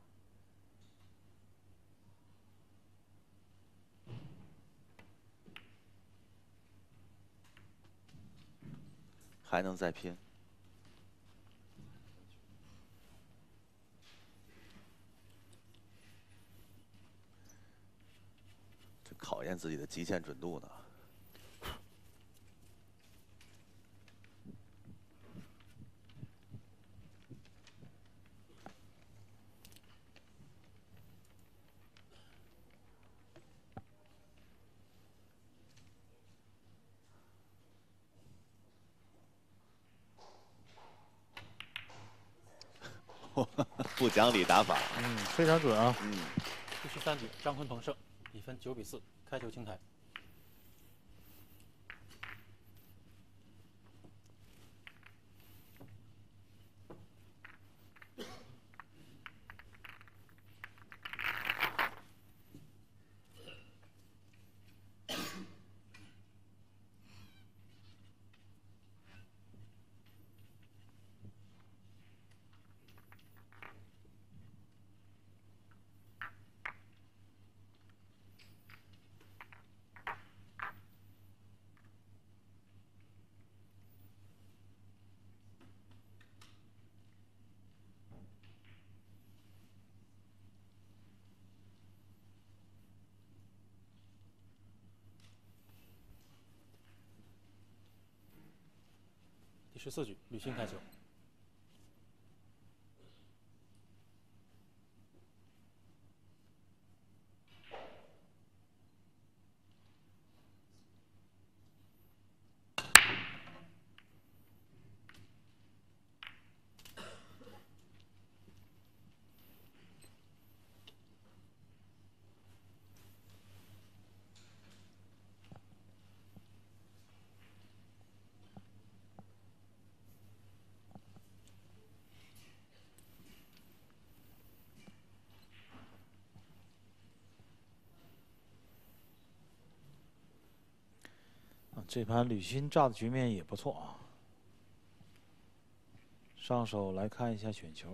还能再拼。这考验自己的极限准度呢。不讲理打法。 非常准啊。 第13局，张坤鹏胜，比分9比4，开球清台。第14局，吕鑫开球。 这盘吕鑫炸的局面也不错啊。上手来看一下选球。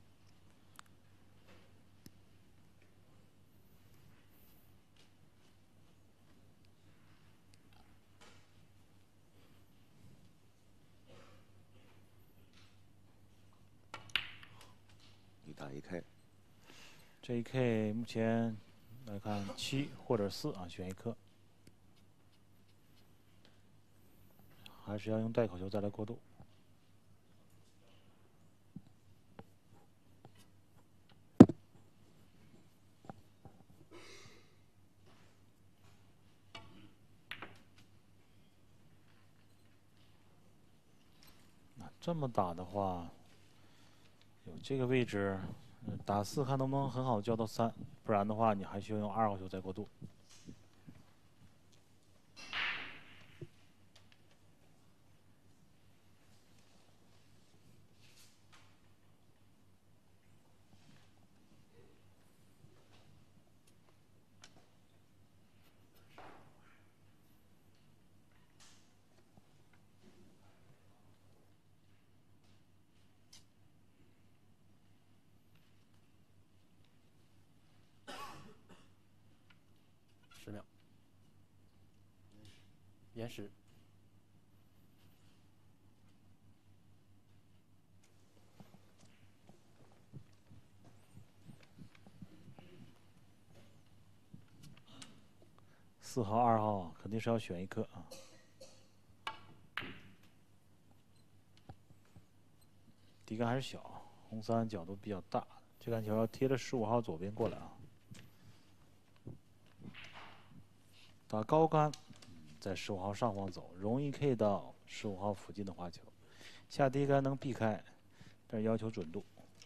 你打1K， 这一 K 目前来看7或者4啊，选一颗。还是要用带口球再来过渡。那这么打的话，有这个位置，打4看能不能很好的交到3，不然的话你还需要用2号球再过渡。 10秒，延时。 4号、2号肯定是要选一颗啊。底杆还是小，红3角度比较大，这杆球要贴着15号左边过来啊。打高杆，在15号上方走，容易 K 到15号附近的花球。下低杆能避开，但是要求准度。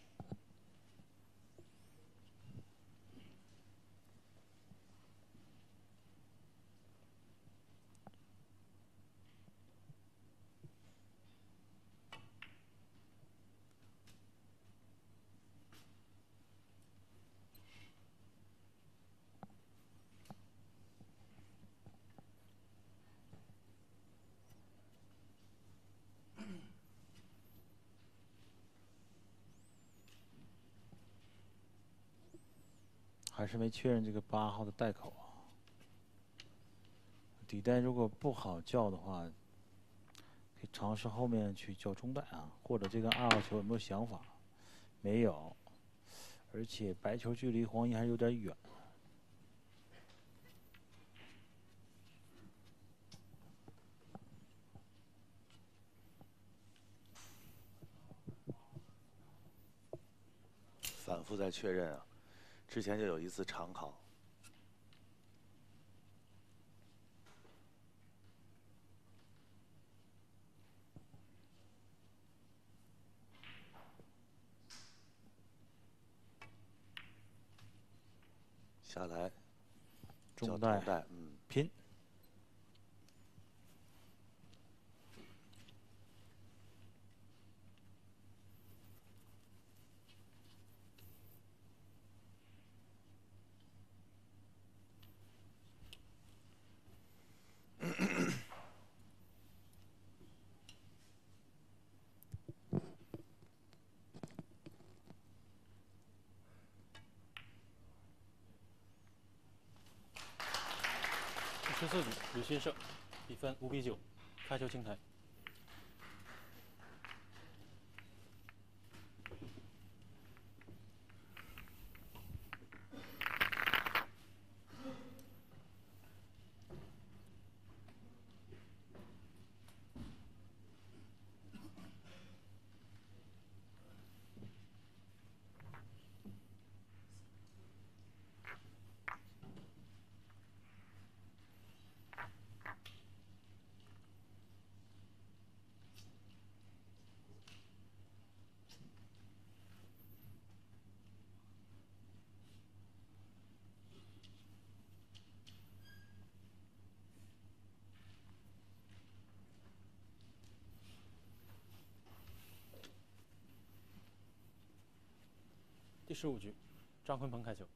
还是没确认这个8号的带口啊。底带如果不好叫的话，可以尝试后面去叫中带啊，或者这个2号球有没有想法？没有，而且白球距离黄衣还是有点远。 反复在确认啊，之前就有一次长考。下来， 中带，拼。 14局，吕鑫胜，比分5比9，开球清台。第15局，张坤鹏开球。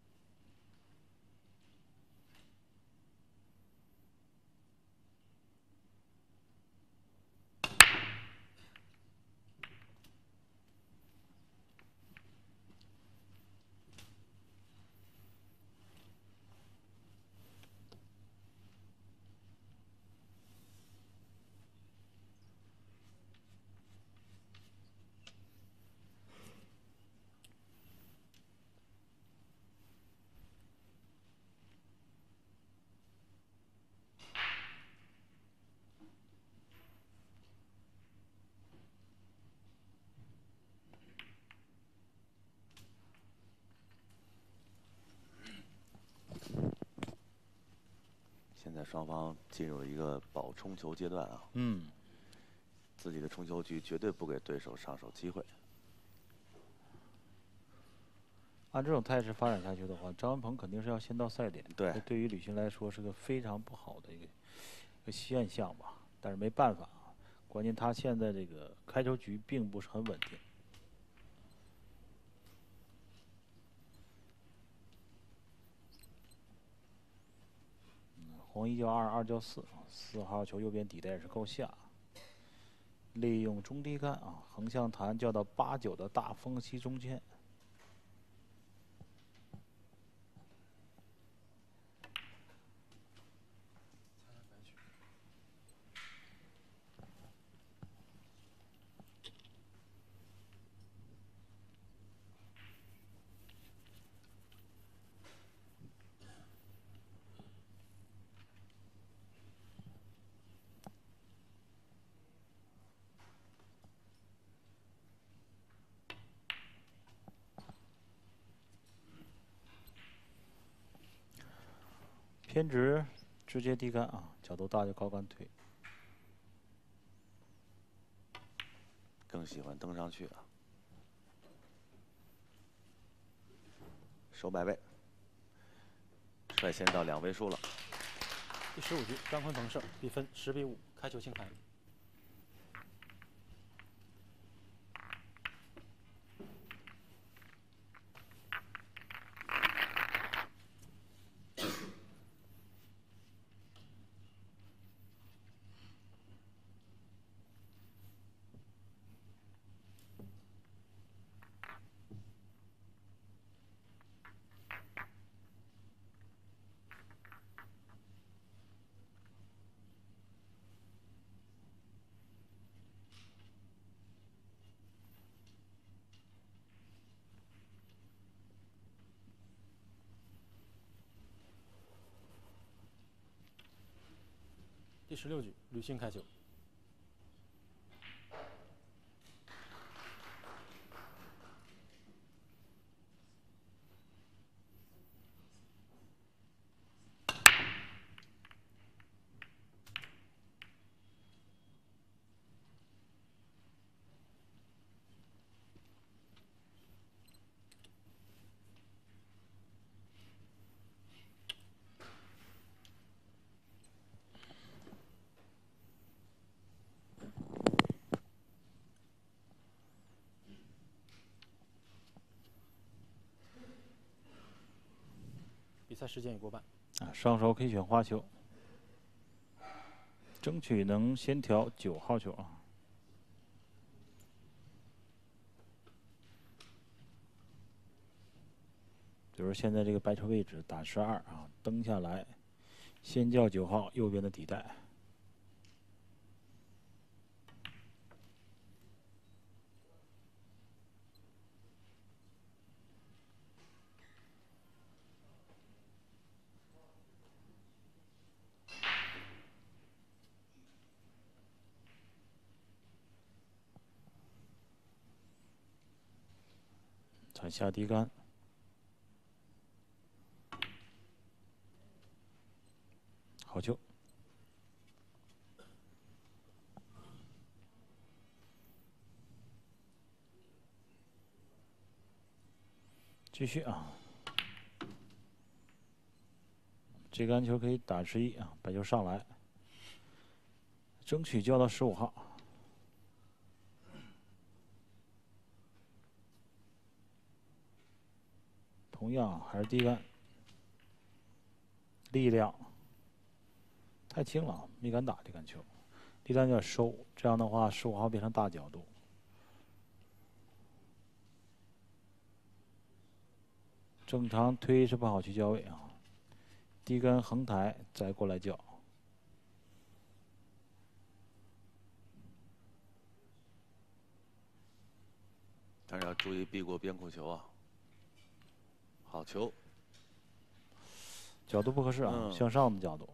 双方进入了一个保冲球阶段啊。自己的冲球局绝对不给对手上手机会。 按这种态势发展下去的话，张文鹏肯定是要先到赛点。 对， 这对于吕鑫来说是个非常不好的一个现象吧。但是没办法啊，关键他现在这个开球局并不是很稳定。黄一叫2，二叫4，4号球右边底带也是够下。利用中低杆啊，横向弹叫到8、9的大缝隙中间。偏直，直接低杆啊，角度大就高杆推。 更喜欢登上去啊，手摆位，率先到2位数了。 第15局，张坤鹏胜，比分10比5，开球清台。第16局，吕鑫开球。比赛时间已过半。 上手可以选花球，争取能先调9号球啊。比如现在这个白球位置打12啊，蹬下来，先叫9号右边的底带。踩下低杆，好球。继续啊，这杆球可以打11啊，白球上来，争取叫到15号。同样还是低杆，力量太轻了，没敢打这杆球，力量要收，这样的话15号变成大角度。正常推是不好去交位啊，低杆横抬再过来叫。 但是要注意避过边库球啊。好球， 角度不合适啊，向上的角度。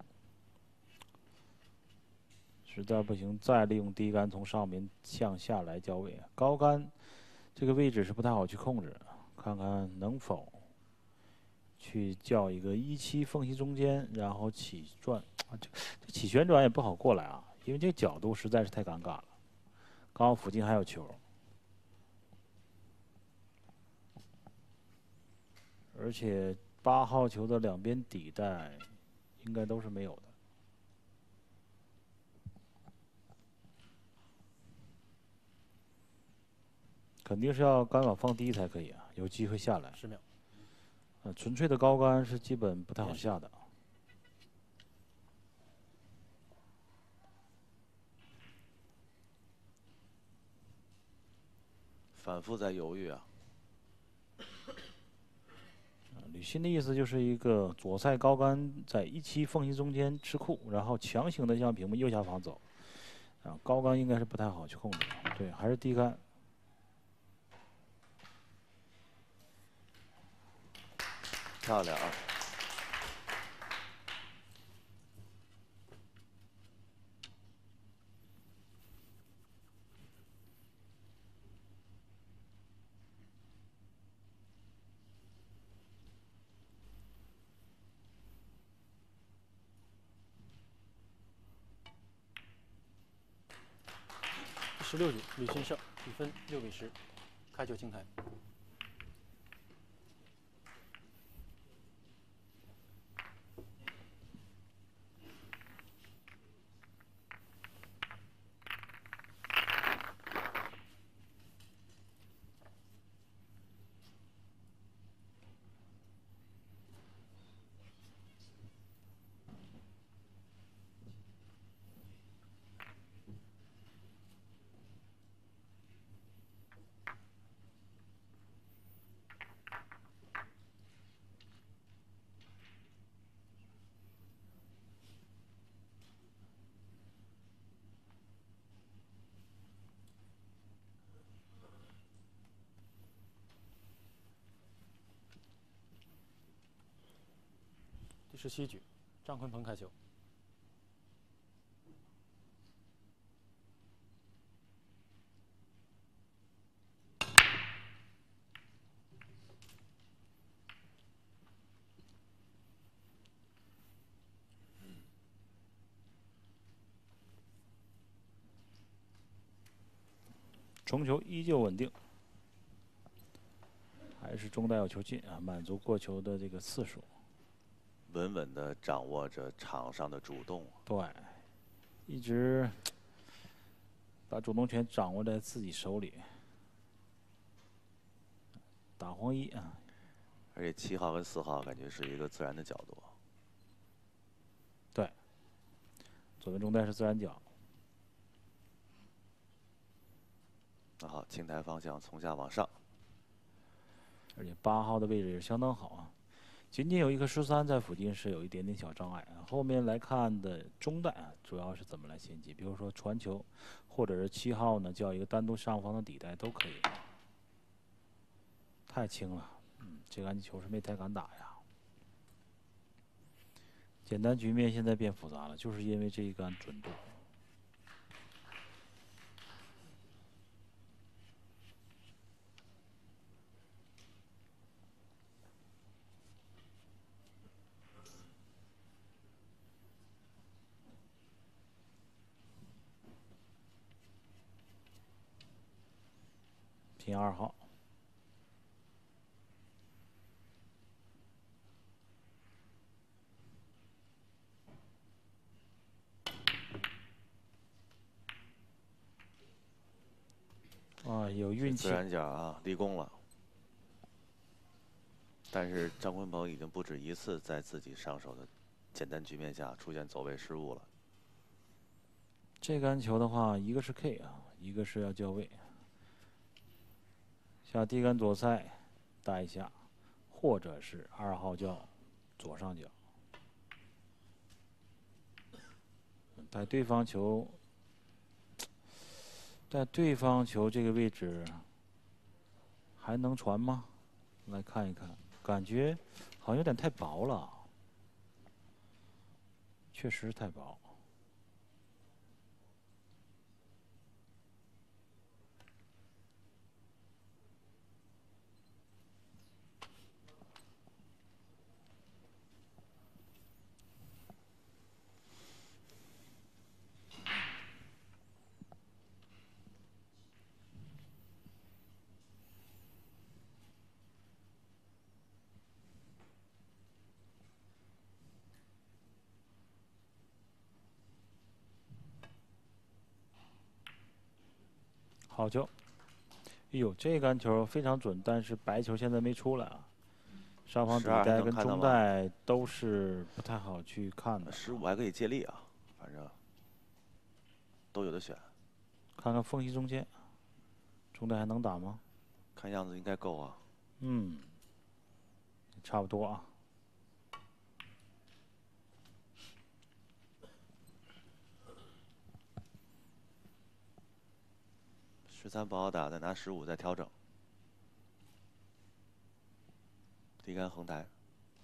实在不行，再利用低杆从上面向下来交位。高杆这个位置是不太好去控制，看看能否去叫一个17缝隙中间，然后起转这起旋转也不好过来啊，因为这个角度实在是太尴尬了。刚好附近还有球，而且8号球的两边底带应该都是没有的。肯定是要杆网放低才可以啊，有机会下来。 10秒。 纯粹的高杆是基本不太好下的。 反复在犹豫啊。 吕鑫的意思就是一个左塞高杆在1、7缝隙中间吃库，然后强行的向屏幕右下方走。啊，高杆应该是不太好去控制。对，还是低杆。 漂亮啊！ 16局，吕鑫胜，比分6比10，开球清台。第17局，张坤鹏开球。 冲球依旧稳定，还是中带有球进啊，满足过球的这个次数。 稳稳地掌握着场上的主动。 对，一直把主动权掌握在自己手里。打黄1啊， 而且7号跟4号感觉是一个自然的角度。 对，左边中带是自然角。 那好，清台方向从下往上， 而且8号的位置也相当好啊。仅仅有一颗13在附近是有一点点小障碍啊。后面来看的中带啊，主要是怎么来衔接，比如说传球，或者是7号呢叫一个单独上方的底带都可以。太轻了，这杆球是没太敢打呀。简单局面现在变复杂了，就是因为这一杆准度。拼2号。啊，有运气。 自然角啊，立功了。但是张坤鹏已经不止一次在自己上手的简单局面下出现走位失误了。 这杆球的话，一个是 K 啊，一个是要交位。下低杆左塞带一下，或者是2号叫左上角，带对方球，在对方球这个位置还能传吗？来看一看，感觉好像有点太薄了，确实太薄。 好球！哎呦，这杆球非常准，但是白球现在没出来啊。上方底 12还带跟能看到吗中带都是不太好去看的。 15还可以借力啊，反正都有的选。 看看缝隙中间，中带还能打吗？ 看样子应该够啊。 嗯，差不多啊。 13不好打，再拿15再调整。低杆横台。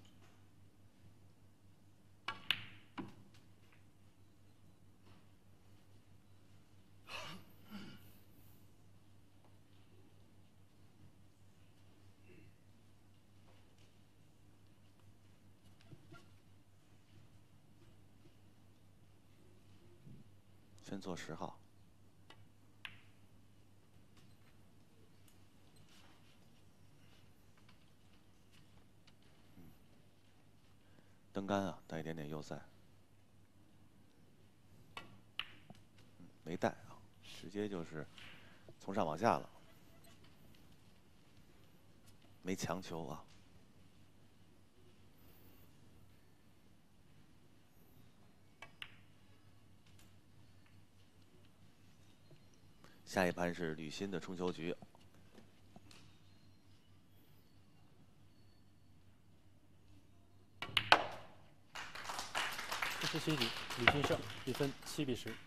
先做10号。登杆啊，带一点点右塞。没带啊，直接就是从上往下了，没强求啊。下一盘是吕鑫的冲球局。 47局，吕鑫胜，比分7比10。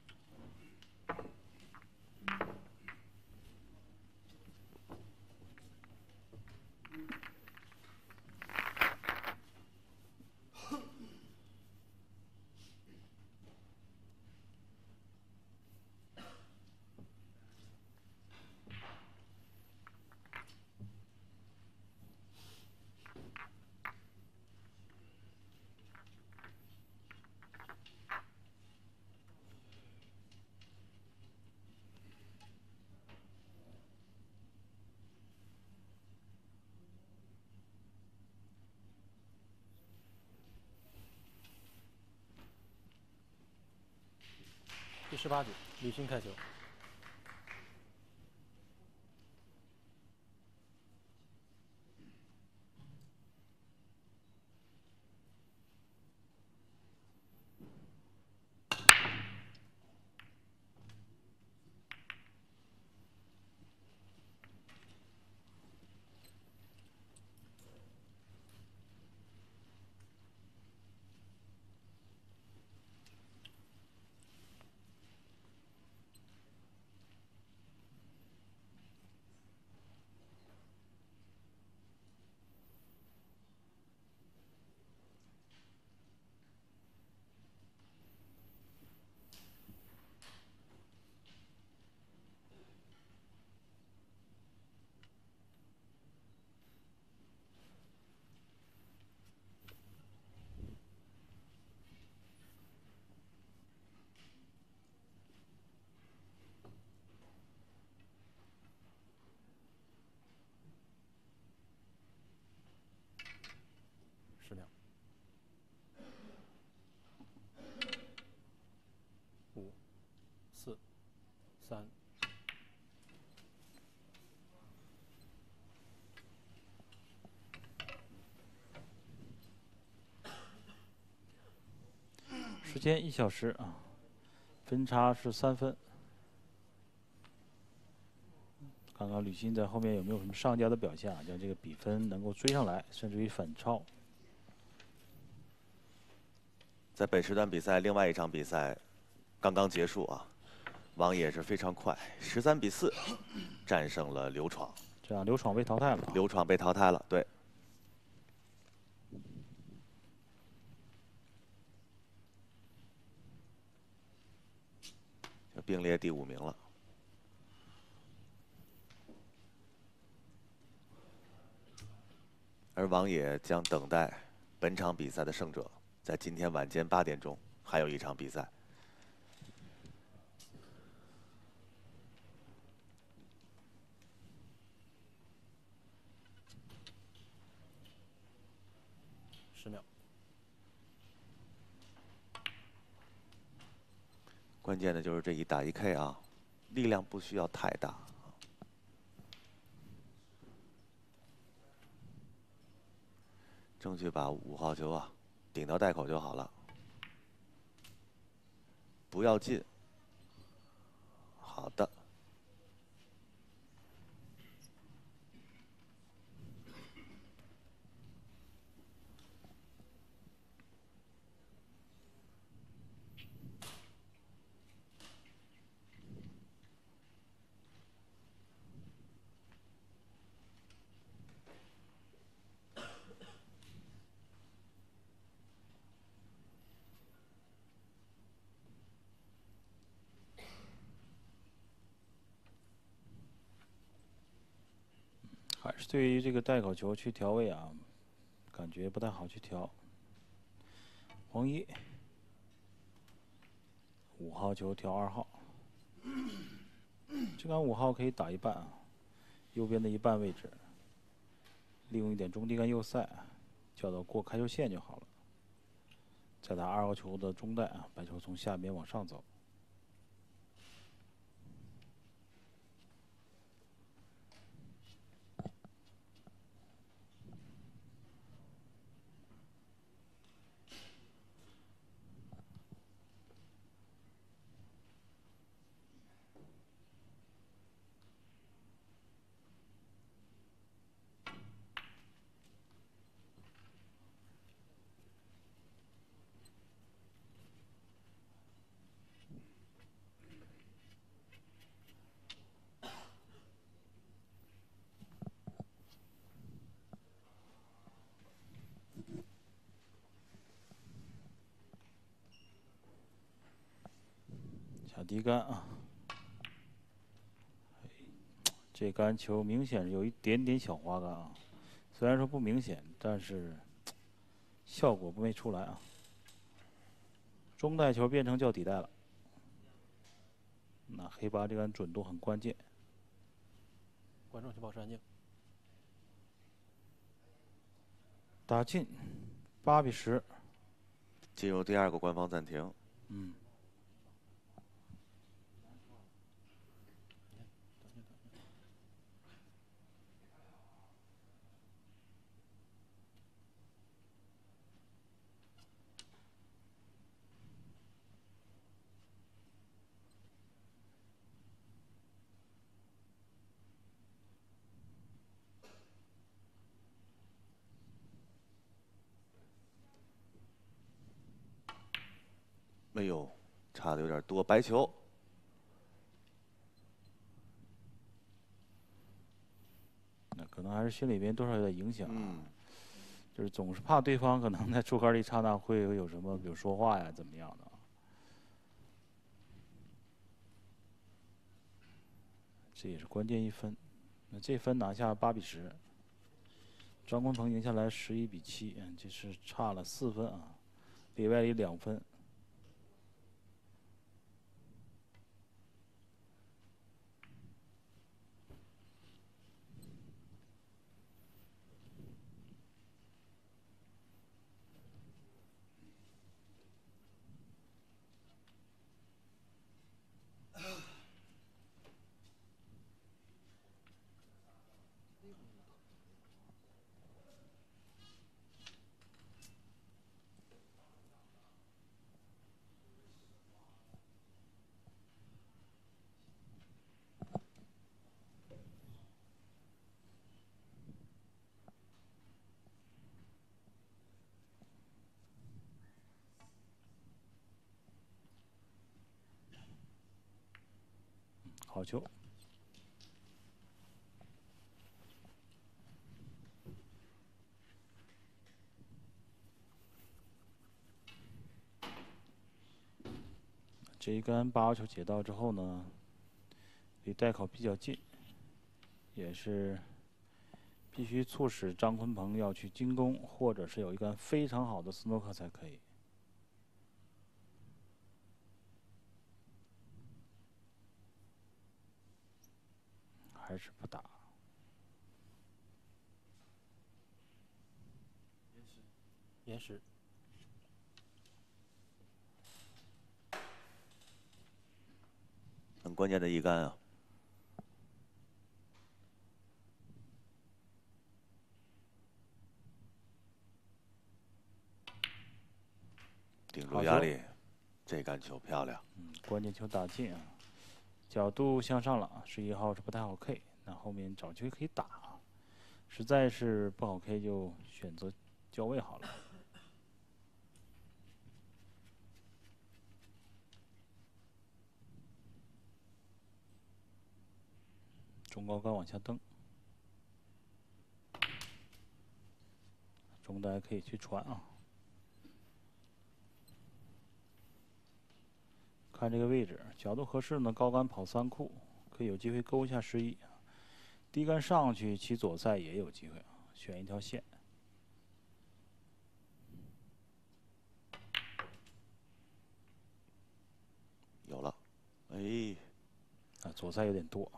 第18局，吕鑫开球。10秒。5、4、3。 时间1小时啊，分差是3分。看看吕鑫在后面有没有什么上佳的表现啊，将这个比分能够追上来，甚至于反超。 在北时段比赛另外一场比赛刚刚结束啊，王野是非常快，13比4战胜了刘闯。 这样刘闯被淘汰了。 刘闯被淘汰了，对。就并列第5名了。而王野将等待本场比赛的胜者，在今天晚间8点钟还有一场比赛。 10秒。 关键的就是这一打一 K 啊， 力量不需要太大。争取把5号球啊顶到袋口就好了，不要进。好的。 还是对于这个袋口球去调位啊，感觉不太好去调。黄一，5号球调2号，这杆5号可以打一半啊，右边的一半位置，利用一点中低杆右塞，叫到过开球线就好了。再打2号球的中袋啊，白球从下边往上走。下低杆啊，这杆球明显有一点点小滑杆啊，虽然说不明显，但是效果没出来啊。中袋球变成叫底袋了，那黑八这杆准度很关键。 观众请保持安静。 打进，8比10。 进入第2个官方暂停。哎呦，差的有点多，白球。 那可能还是心里边多少有点影响啊，就是总是怕对方可能在出杆的一刹那会有什么，比如说话呀，怎么样的。这也是关键一分，那这分拿下8比10，张坤鹏赢下来11比7，这是差了4分啊，里外里2分。好球。这一杆8号球解到之后呢，离袋口比较近，也是必须促使张坤鹏要去进攻，或者是有一杆非常好的斯诺克才可以。还是不打。 延时。 很关键的一杆啊。顶住压力，这杆球漂亮。 关键球打进啊，角度向上了，11号是不太好 K， 那后面找机会可以打，实在是不好 K 就选择交位好了。中高杆往下蹬，中单可以去传啊。看这个位置，角度合适呢，高杆跑3库，可以有机会勾一下11。低杆上去起左塞也有机会啊，选一条线。 有了，哎， 啊，左塞有点多。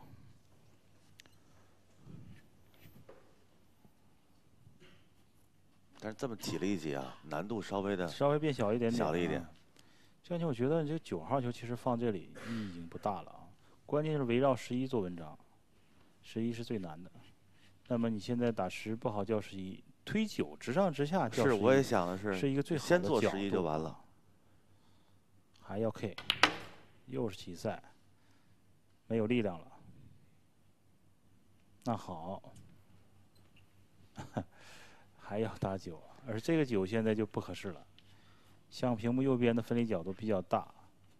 但是这么挤了一挤啊，难度稍微变小一点点， 小了一点。 这样球我觉得这9号球其实放这里意义已经不大了啊，关键是围绕11做文章，11是最难的。那么你现在打10不好叫11，推9直上直下叫11， 是我也想的是一个最好的先做11就完了， 还要 K， 又是起塞，没有力量了。那好。还要打9，而这个9现在就不合适了，像屏幕右边的分离角度比较大，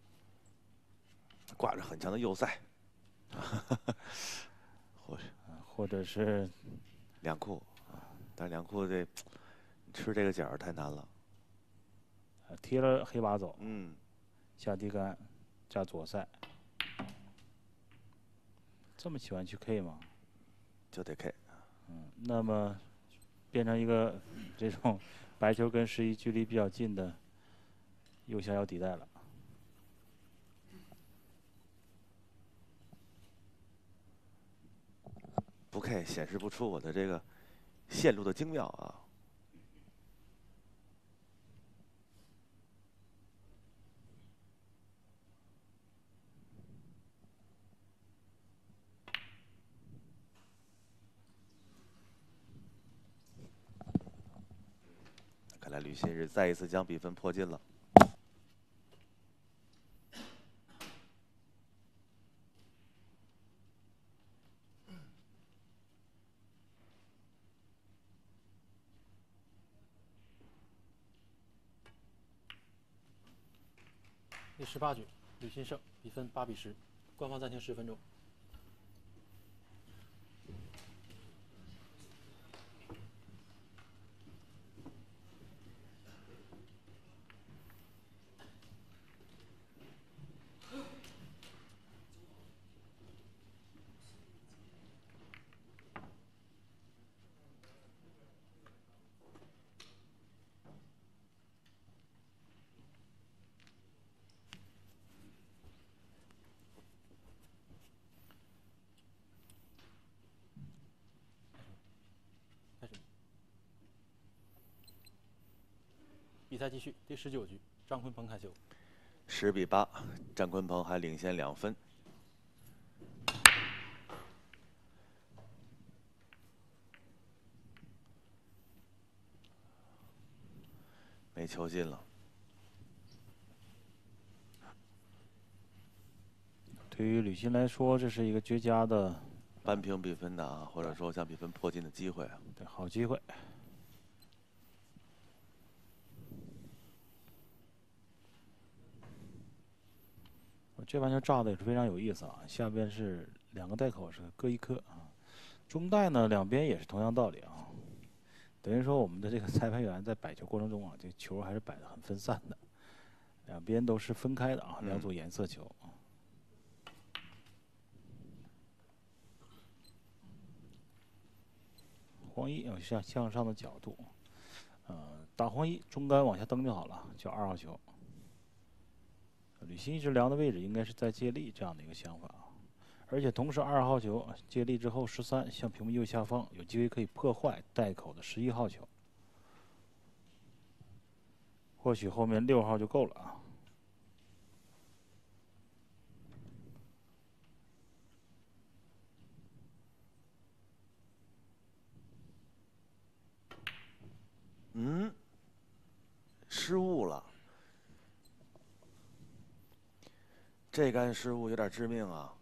挂着很强的右塞， 或者是 2库，但2库这吃这个角太难了。 贴了黑把走，下低杆加左塞，这么喜欢去 K 吗？ 就得 K。 那么。变成一个这种白球跟11距离比较近的右下角底带了。 不 K 显示不出我的这个线路的精妙啊。看来吕新日再一次将比分迫近了。 第18局，吕新胜，比分8比10，官方暂停10分钟。比赛继续，第19局，张坤鹏开球。 10比8，张坤鹏还领先2分。没球进了。 对于吕新来说，这是一个绝佳的扳平比分的啊，或者说将比分迫近的机会啊。 对，好机会。这盘球炸的也是非常有意思啊，下边是2个带口是各1颗啊，中带呢两边也是同样道理啊，等于说我们的这个裁判员在摆球过程中啊，这球还是摆的很分散的，两边都是分开的啊，2组颜色球。黄一有向上的角度，打黄一中杆往下蹬就好了，叫2号球。吕新一直量的位置应该是在借力这样的一个想法，而且同时2号球借力之后13向屏幕右下方有机会可以破坏带口的11号球，或许后面6号就够了啊。 这杆失误有点致命啊！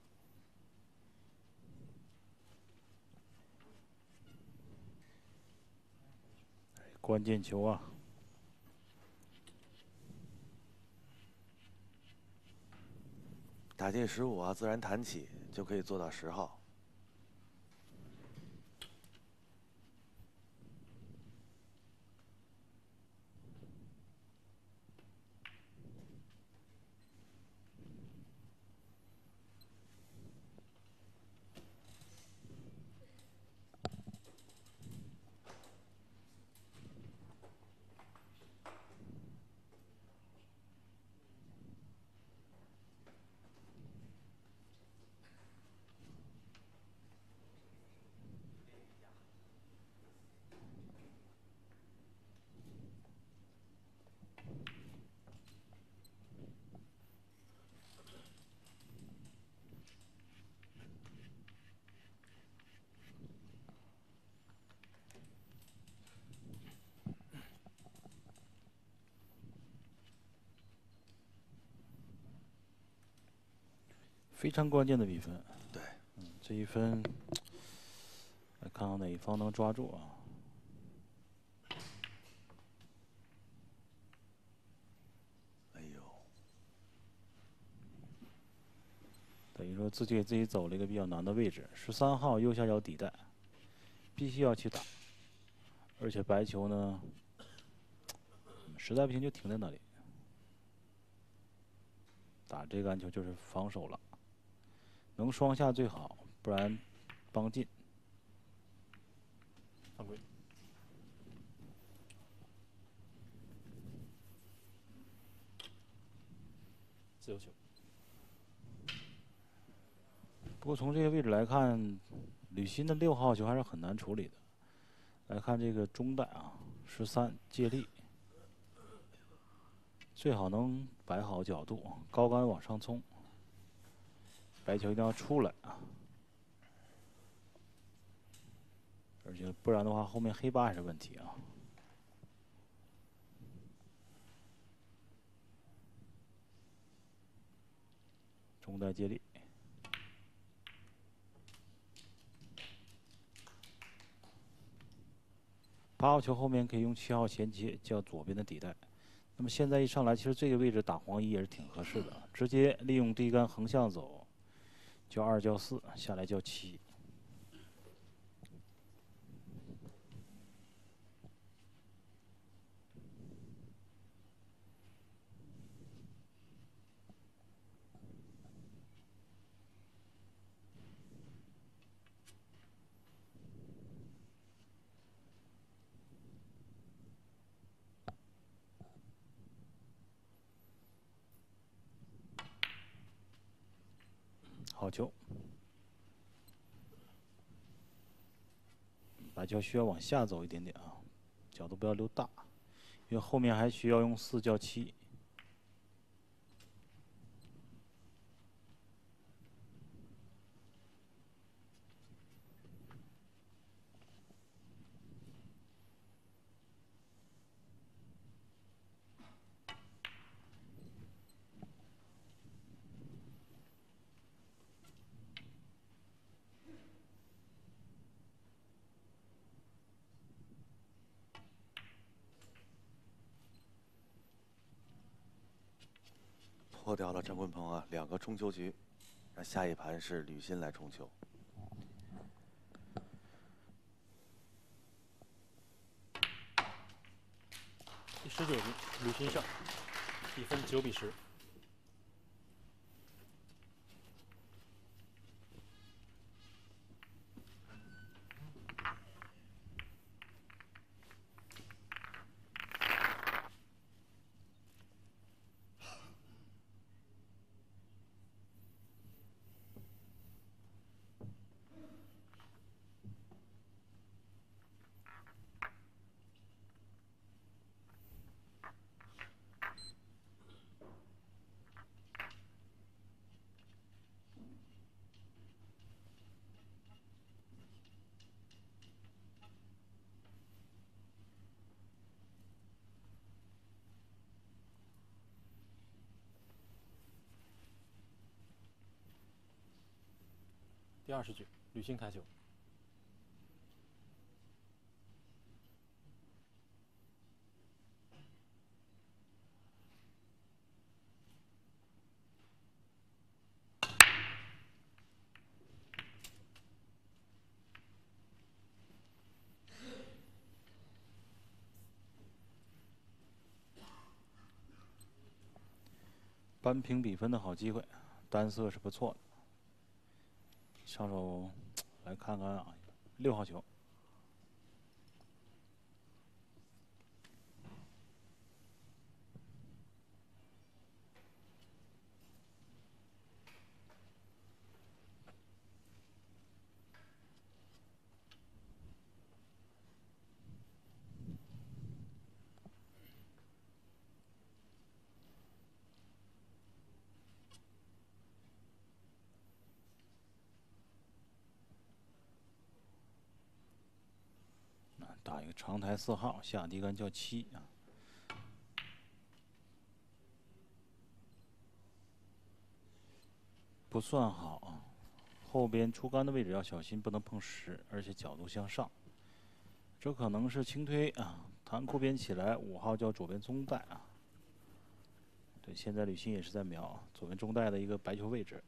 关键球啊！ 打进15啊，自然弹起就可以做到10号。 非常关键的比分。 对， 这一分，来看看哪一方能抓住啊？ 哎呦， 等于说自己给自己走了一个比较难的位置。13号右下角底带，必须要去打，而且白球呢，实在不行就停在那里，打这个杆球就是防守了。能双下最好，不然帮进。 犯规。自由球。 不过从这个位置来看，吕鑫的6号球还是很难处理的。来看这个中带啊，13借力，最好能摆好角度，高杆往上冲。白球一定要出来啊！而且不然的话，后面黑8还是问题啊。中带接力，8号球后面可以用7号衔接，叫左边的底带。那么现在一上来，其实这个位置打黄衣也是挺合适的，直接利用第一杆横向走，叫2叫4，下来叫7。好球，白球需要往下走一点点啊，角度不要留大，因为后面还需要用4叫7。 破掉了张坤鹏啊，2个冲球局，那下一盘是吕鑫来冲球。 第19局，吕鑫上，比分9比10。 第20局，吕鑫开球。 扳平比分的好机会，单色是不错的。上手来看看啊，6号球。打一个长台4号，下低杆叫7啊，不算好啊。后边出杆的位置要小心，不能碰10，而且角度向上。这可能是轻推啊，弹库边起来，5号叫左边中带啊。对，现在吕鑫也是在瞄左边中带的一个白球位置。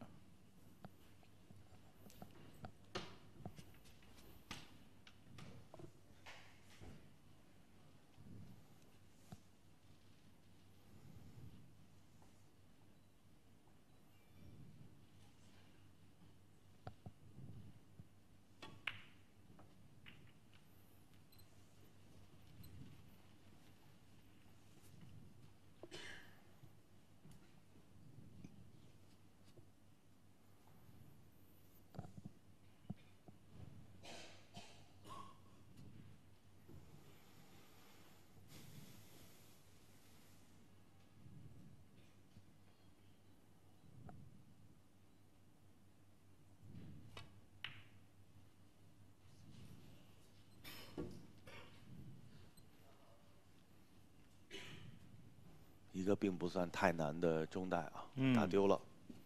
一个并不算太难的中带啊，打嗯， 丢了。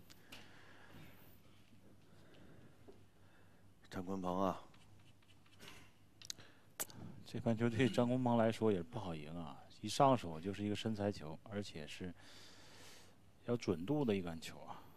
张坤鹏啊， 这盘球对张坤鹏来说也是不好赢啊，一上手就是一个身材球，而且是要准度的一杆球啊。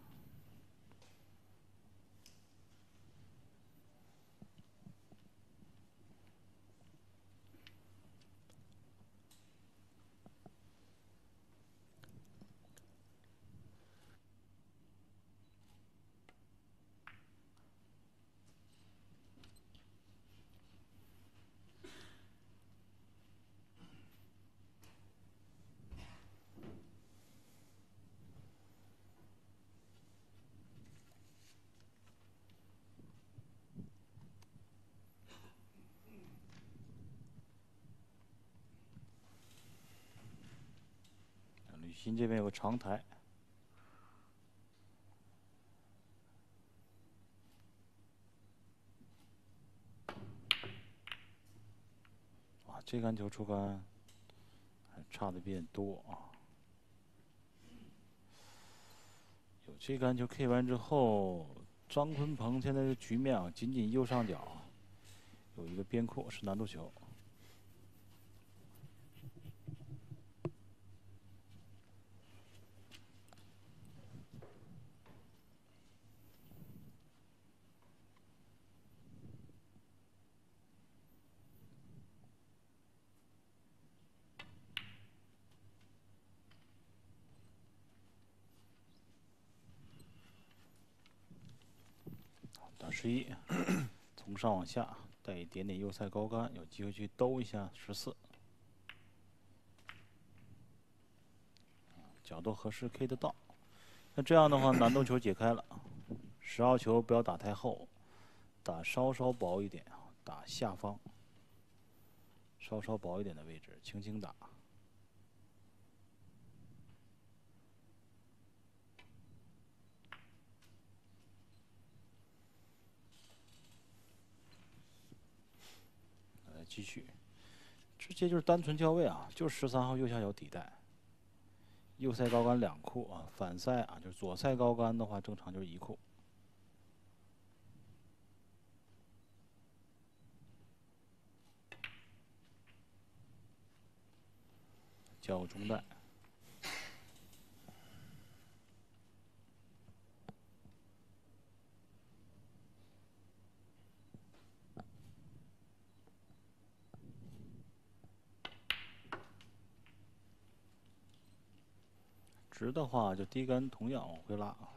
吕鑫这边有个长台，哇，这杆球出杆还差的有点多啊。有这杆球 K 完之后，张坤鹏现在的局面啊，仅仅右上角有一个边库是难度球。打11，从上往下带一点点右塞高杆，有机会去兜一下14，角度合适 K 得到。那这样的话，难度球解开了。10号球不要打太厚，打稍稍薄一点，打下方，稍稍薄一点的位置，轻轻打。继续，直接就是单纯校位啊，就是13号右下角底带，右塞高杆2库啊，反塞啊就是左塞高杆的话，正常就是1库。 交个中带。直的话就低杆同样往回拉啊。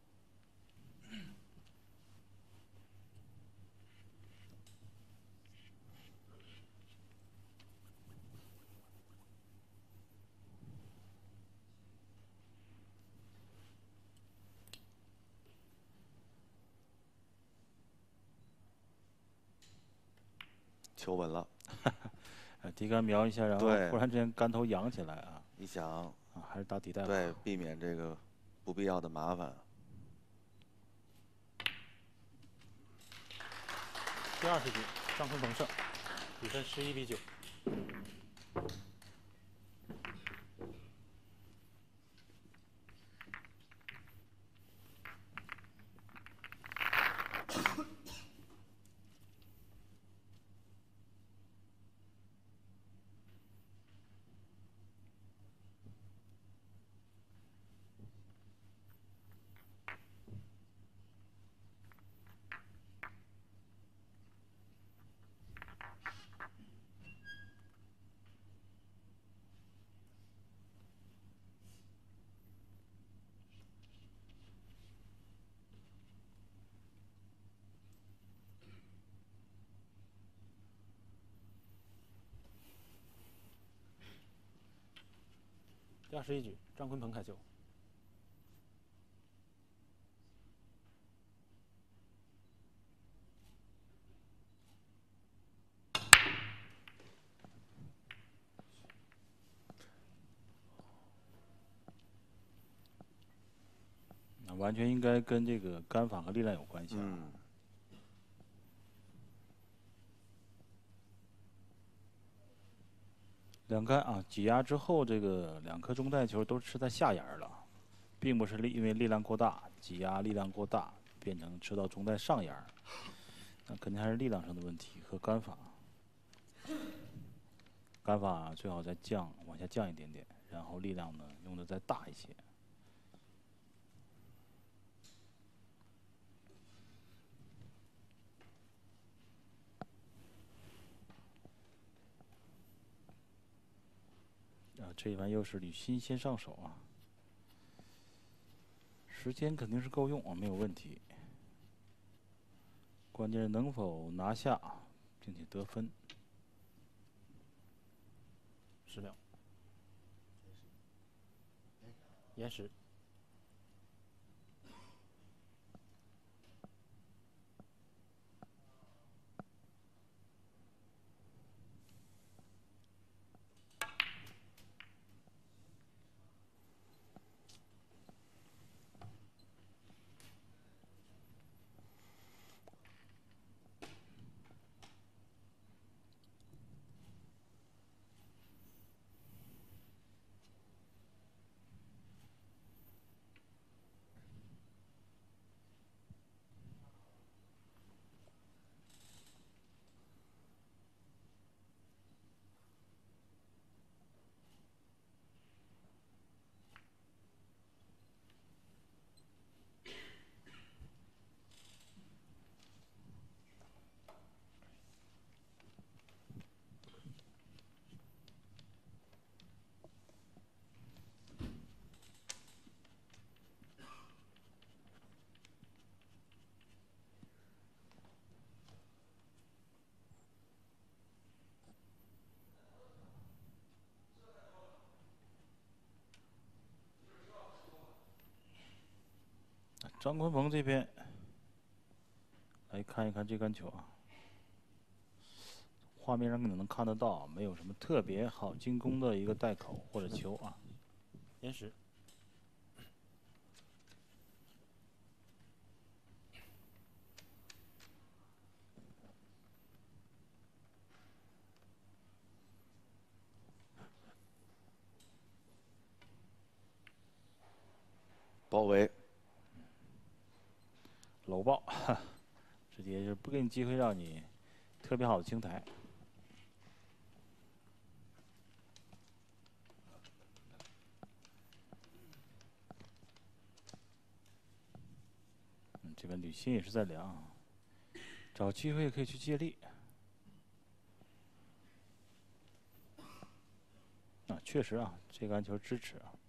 求稳了。 低杆瞄一下，然后对忽然之间杆头扬起来啊你想， 啊，还是打底带吧。 对，避免这个不必要的麻烦。 第20局，张坤鹏胜，比分11比9。第21局，张坤鹏开球。 完全应该跟这个杆法和力量有关系啊。两杆啊，挤压之后，这个2颗中带球都吃在下沿了，并不是因为力量过大，挤压力量过大，变成吃到中带上沿。那肯定还是力量上的问题和杆法。杆法最好再往下降一点点，然后力量呢用的再大一些。这一盘又是吕鑫先上手啊，时间肯定是够用啊，没有问题。关键是能否拿下，并且得分。 10秒。延时。 张坤鹏这边来看一看这杆球啊，画面上可能能看得到，没有什么特别好进攻的一个带口或者球啊。 延时。 包围。 搂抱，直接就不给你机会让你特别好的清台。 边吕鑫也是在凉，找机会可以去借力。啊，确实啊，这个安球支持啊。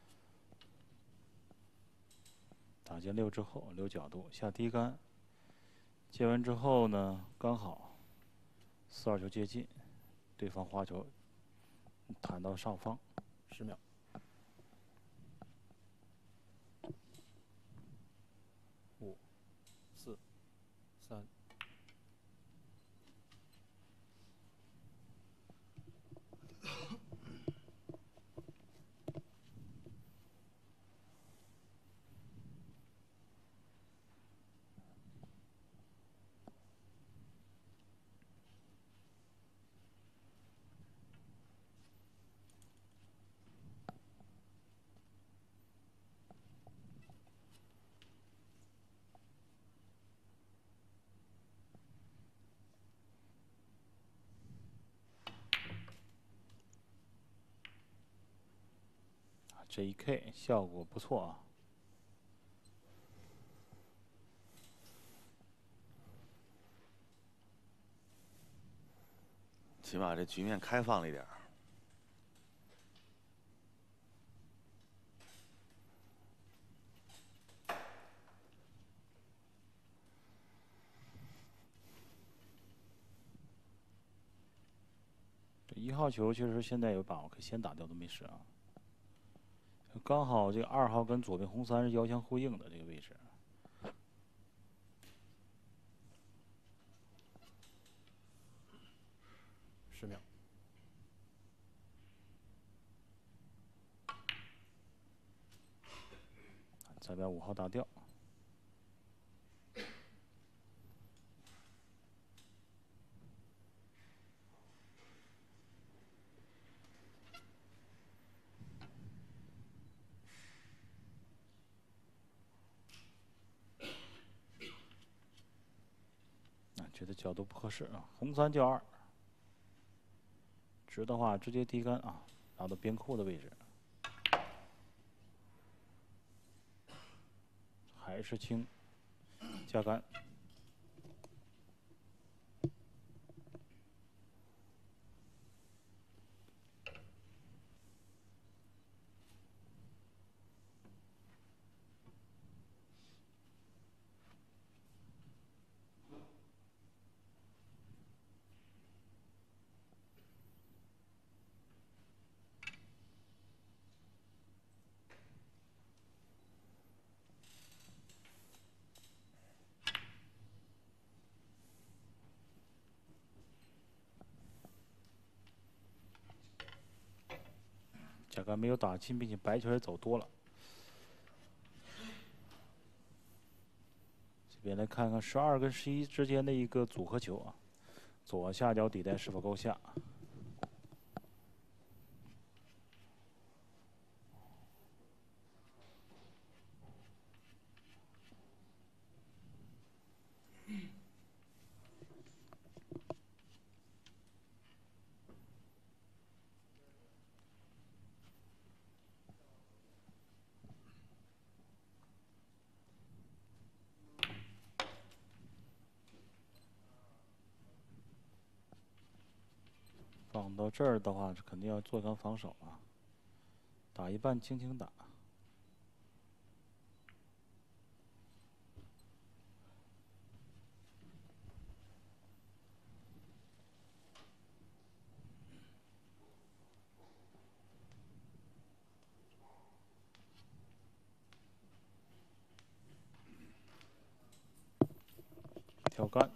打进6之后留角度下低杆，接完之后呢，刚好4-2球接近，对方花球弹到上方 ，10秒。5、4、3。 这一 K 效果不错啊。 起码这局面开放了一点儿。 这1号球确实现在有把握可以先打掉都没事啊。刚好这个2号跟左边红3是遥相呼应的这个位置。 10秒。 再把5号打掉。觉得角度不合适啊，红3叫2，直的话直接低杆啊，拿到边扣的位置，还是轻，加杆。加杆没有打进，并且白球也走多了。这边来看看12跟11之间的一个组合球啊，左下角底袋是否够下？放到这儿的话，肯定要做刚防守啊，打一半轻轻打。跳杆。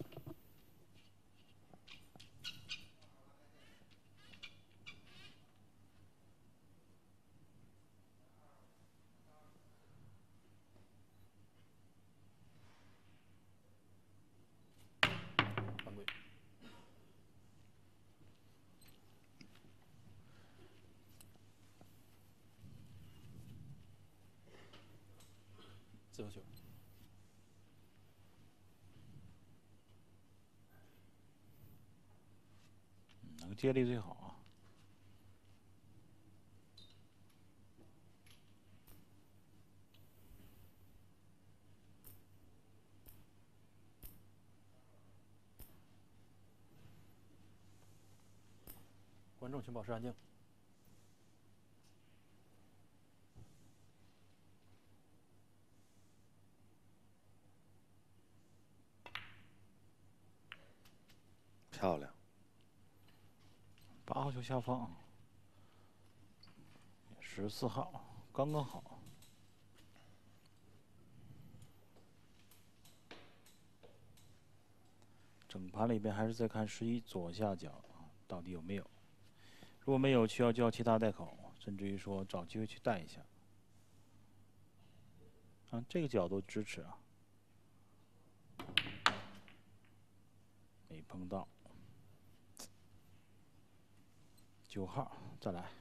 犯规。自由球。 能接力最好啊。 观众请保持安静。 漂亮。 8号球下方，14号刚刚好。整盘里边还是在看11左下角到底有没有，如果没有，需要叫其他带口，甚至于说找机会去带一下。这个角度支持啊，没碰到。9号再来。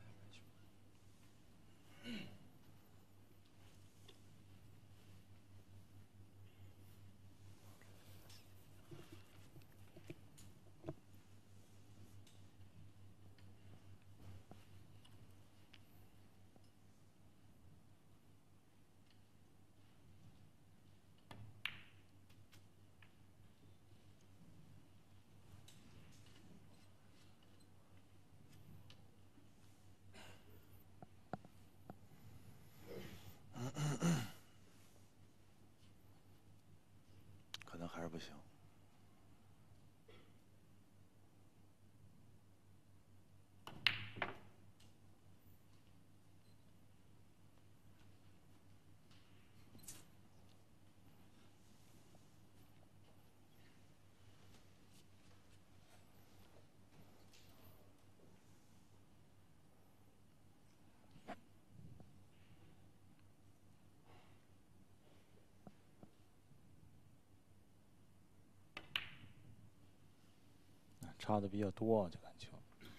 可能还是不行。 差的比较多啊，这杆球。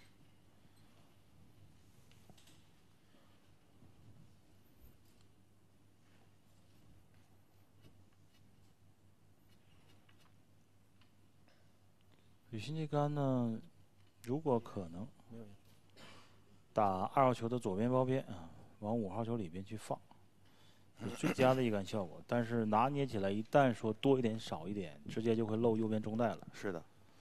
吕鑫这杆呢，如果可能，打2号球的左边包边啊，往5号球里边去放，是最佳的一杆效果。但是拿捏起来，一旦说多一点少一点，直接就会漏右边中带了。 是的。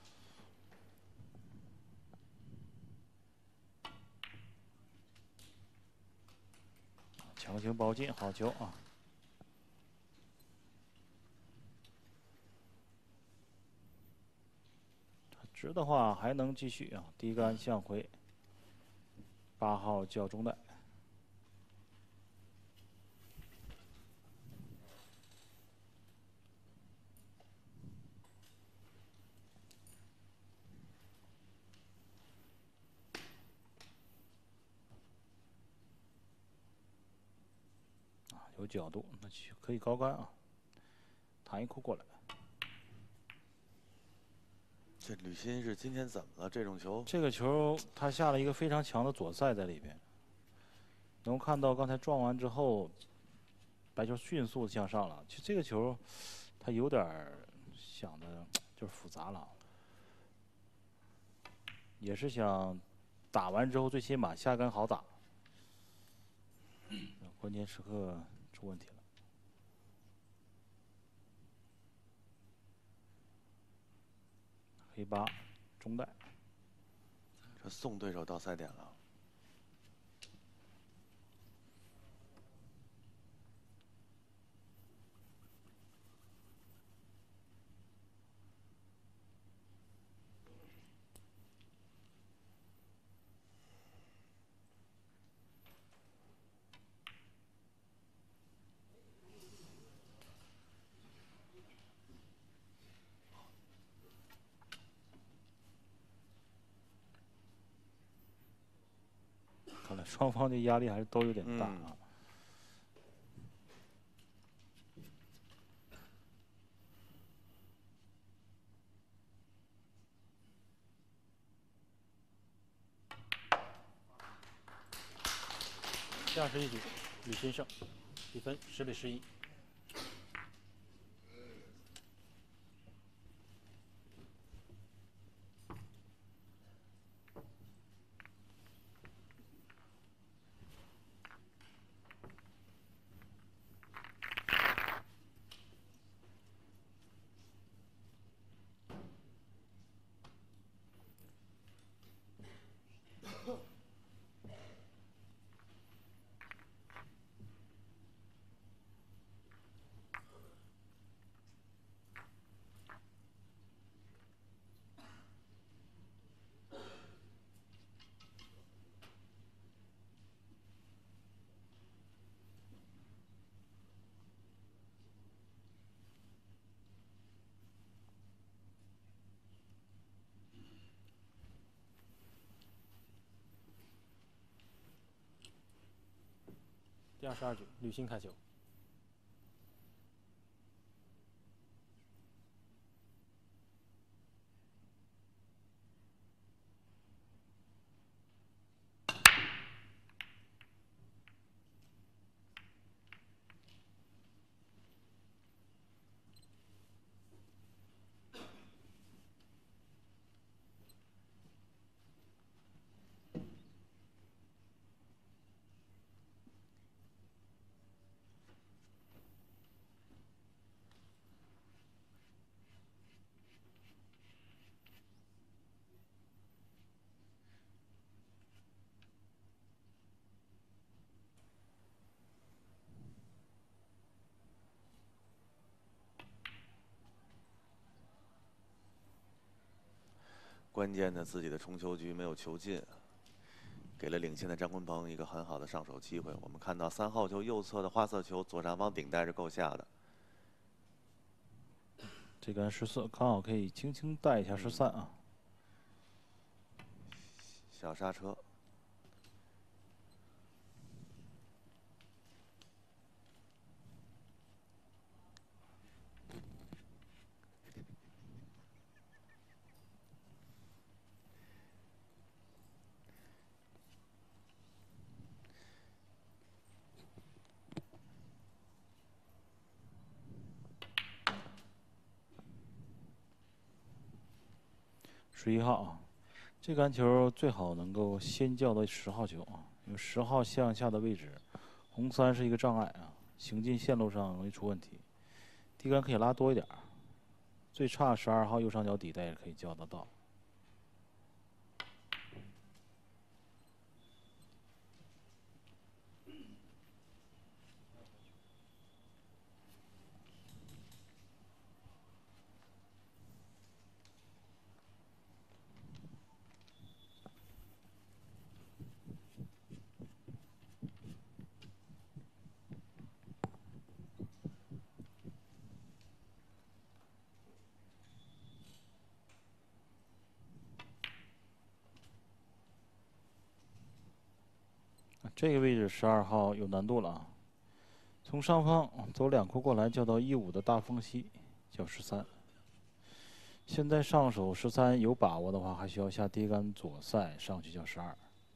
强行包进，好球啊！直的话还能继续啊，低杆向回。8号叫中带。有角度，那可以高杆啊，弹一库过来。 这吕鑫是今天怎么了？这种球， 这个球他下了一个非常强的左塞在里边，能够看到刚才撞完之后，白球迅速向上了。其实这个球，他有点想的就是复杂了，也是想打完之后最起码下杆好打，关键时刻出问题了。黑8中带， 这送对手到赛点了。 看来双方的压力还是都有点大啊。 下11局，吕鑫胜，比分10比11。 第22局，吕鑫开球。 关键的自己的冲球局没有球进，给了领先的张坤鹏一个很好的上手机会。我们看到3号球右侧的花色球，左上方顶带是够下的。 这杆14刚好可以轻轻带一下13啊。 小刹车。 11号啊，这杆球最好能够先叫到10号球啊，因为10号向下的位置，红3是一个障碍啊，行进线路上容易出问题。地杆可以拉多一点，最差12号右上角底带也可以叫得到。这个位置12号有难度了啊，从上方走2库过来叫到15的大缝隙，叫13。现在上手13有把握的话，还需要下低杆左塞上去叫12。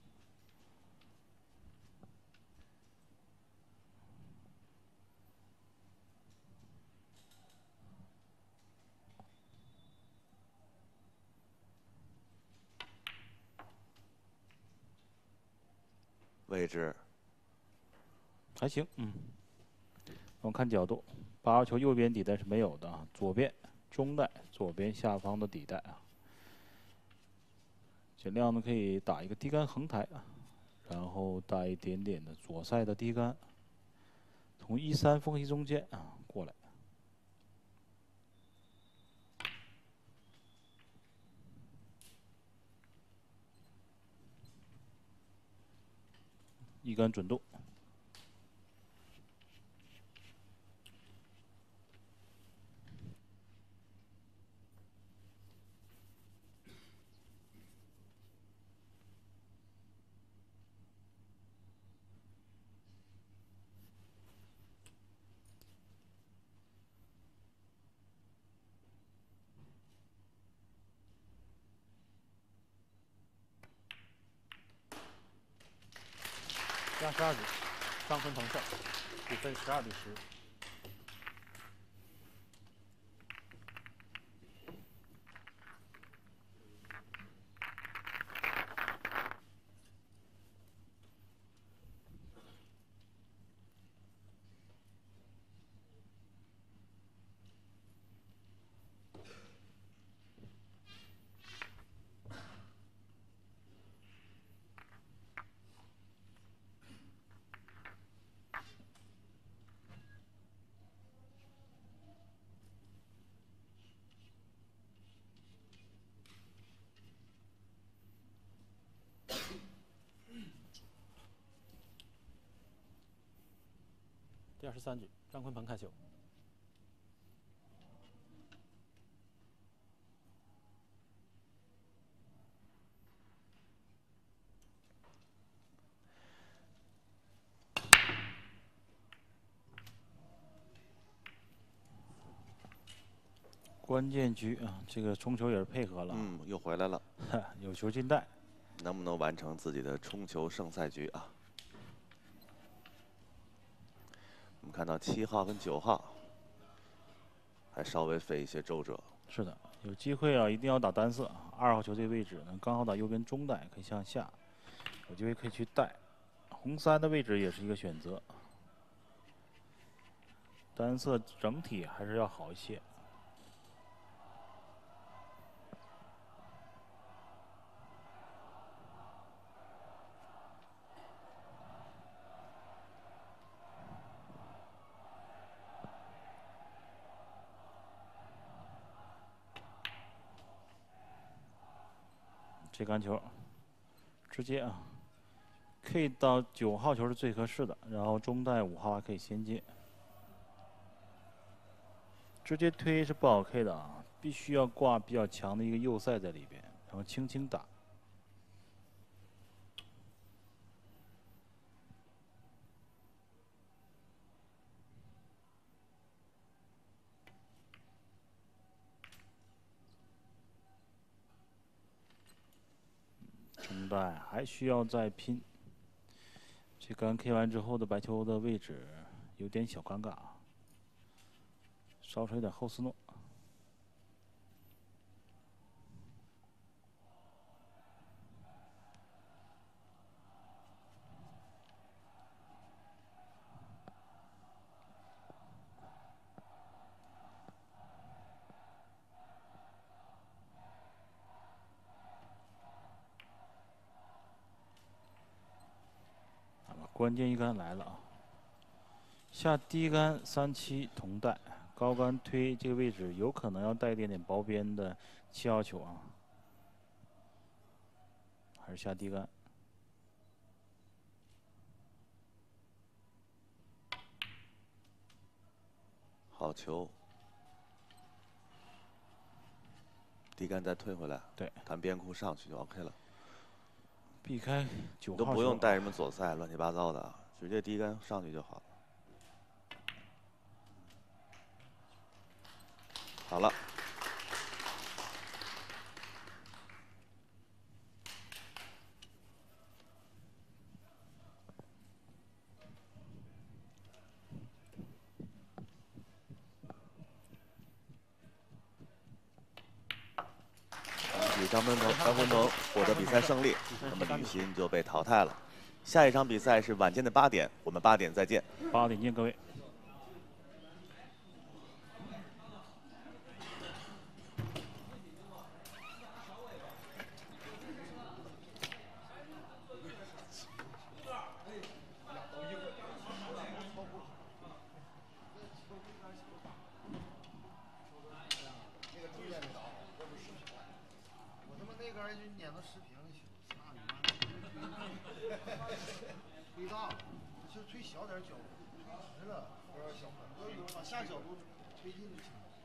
位置还行，我们看角度，8号球右边底带是没有的啊，左边中带，左边下方的底带啊。尽量呢可以打一个低杆横抬啊，然后带一点点的左塞的低杆，从13缝隙中间啊过来。一杆准度。 第22局，张坤鹏胜，比分12比10。第23局，张坤鹏开球。 关键局啊，这个冲球也是配合了， 又回来了， 有球进袋， 能不能完成自己的冲球胜赛局啊？我们看到7号跟9号还稍微费一些周折。 是的，有机会啊，一定要打单色。2号球这个位置呢，刚好打右边中袋，可以向下，有机会可以去带。红3的位置也是一个选择，单色整体还是要好一些。这杆球直接啊 ，K 到9号球是最合适的，然后中袋5号还可以先接。直接推是不好 K 的啊，必须要挂比较强的一个右塞在里边，然后轻轻打。中袋还需要再拼。这杆 K 完之后的白球的位置有点小尴尬啊，稍稍有点后斯诺。关键一杆来了啊！下低杆3-7同带，高杆推这个位置有可能要带一点点薄边的7号球啊，还是下低杆。 好球，低杆再推回来， 对， 弹边库上去就 OK 了。 避开9号都不用带什么左塞乱七八糟的，直接低杆上去就好了。好了。恭喜张坤鹏获得比赛胜利，那么吕鑫就被淘汰了。下一场比赛是晚间的8点，我们8点再见。 8点见，各位。 推大了，就推小点角度，推直了，有点小，往下角度推进就行了。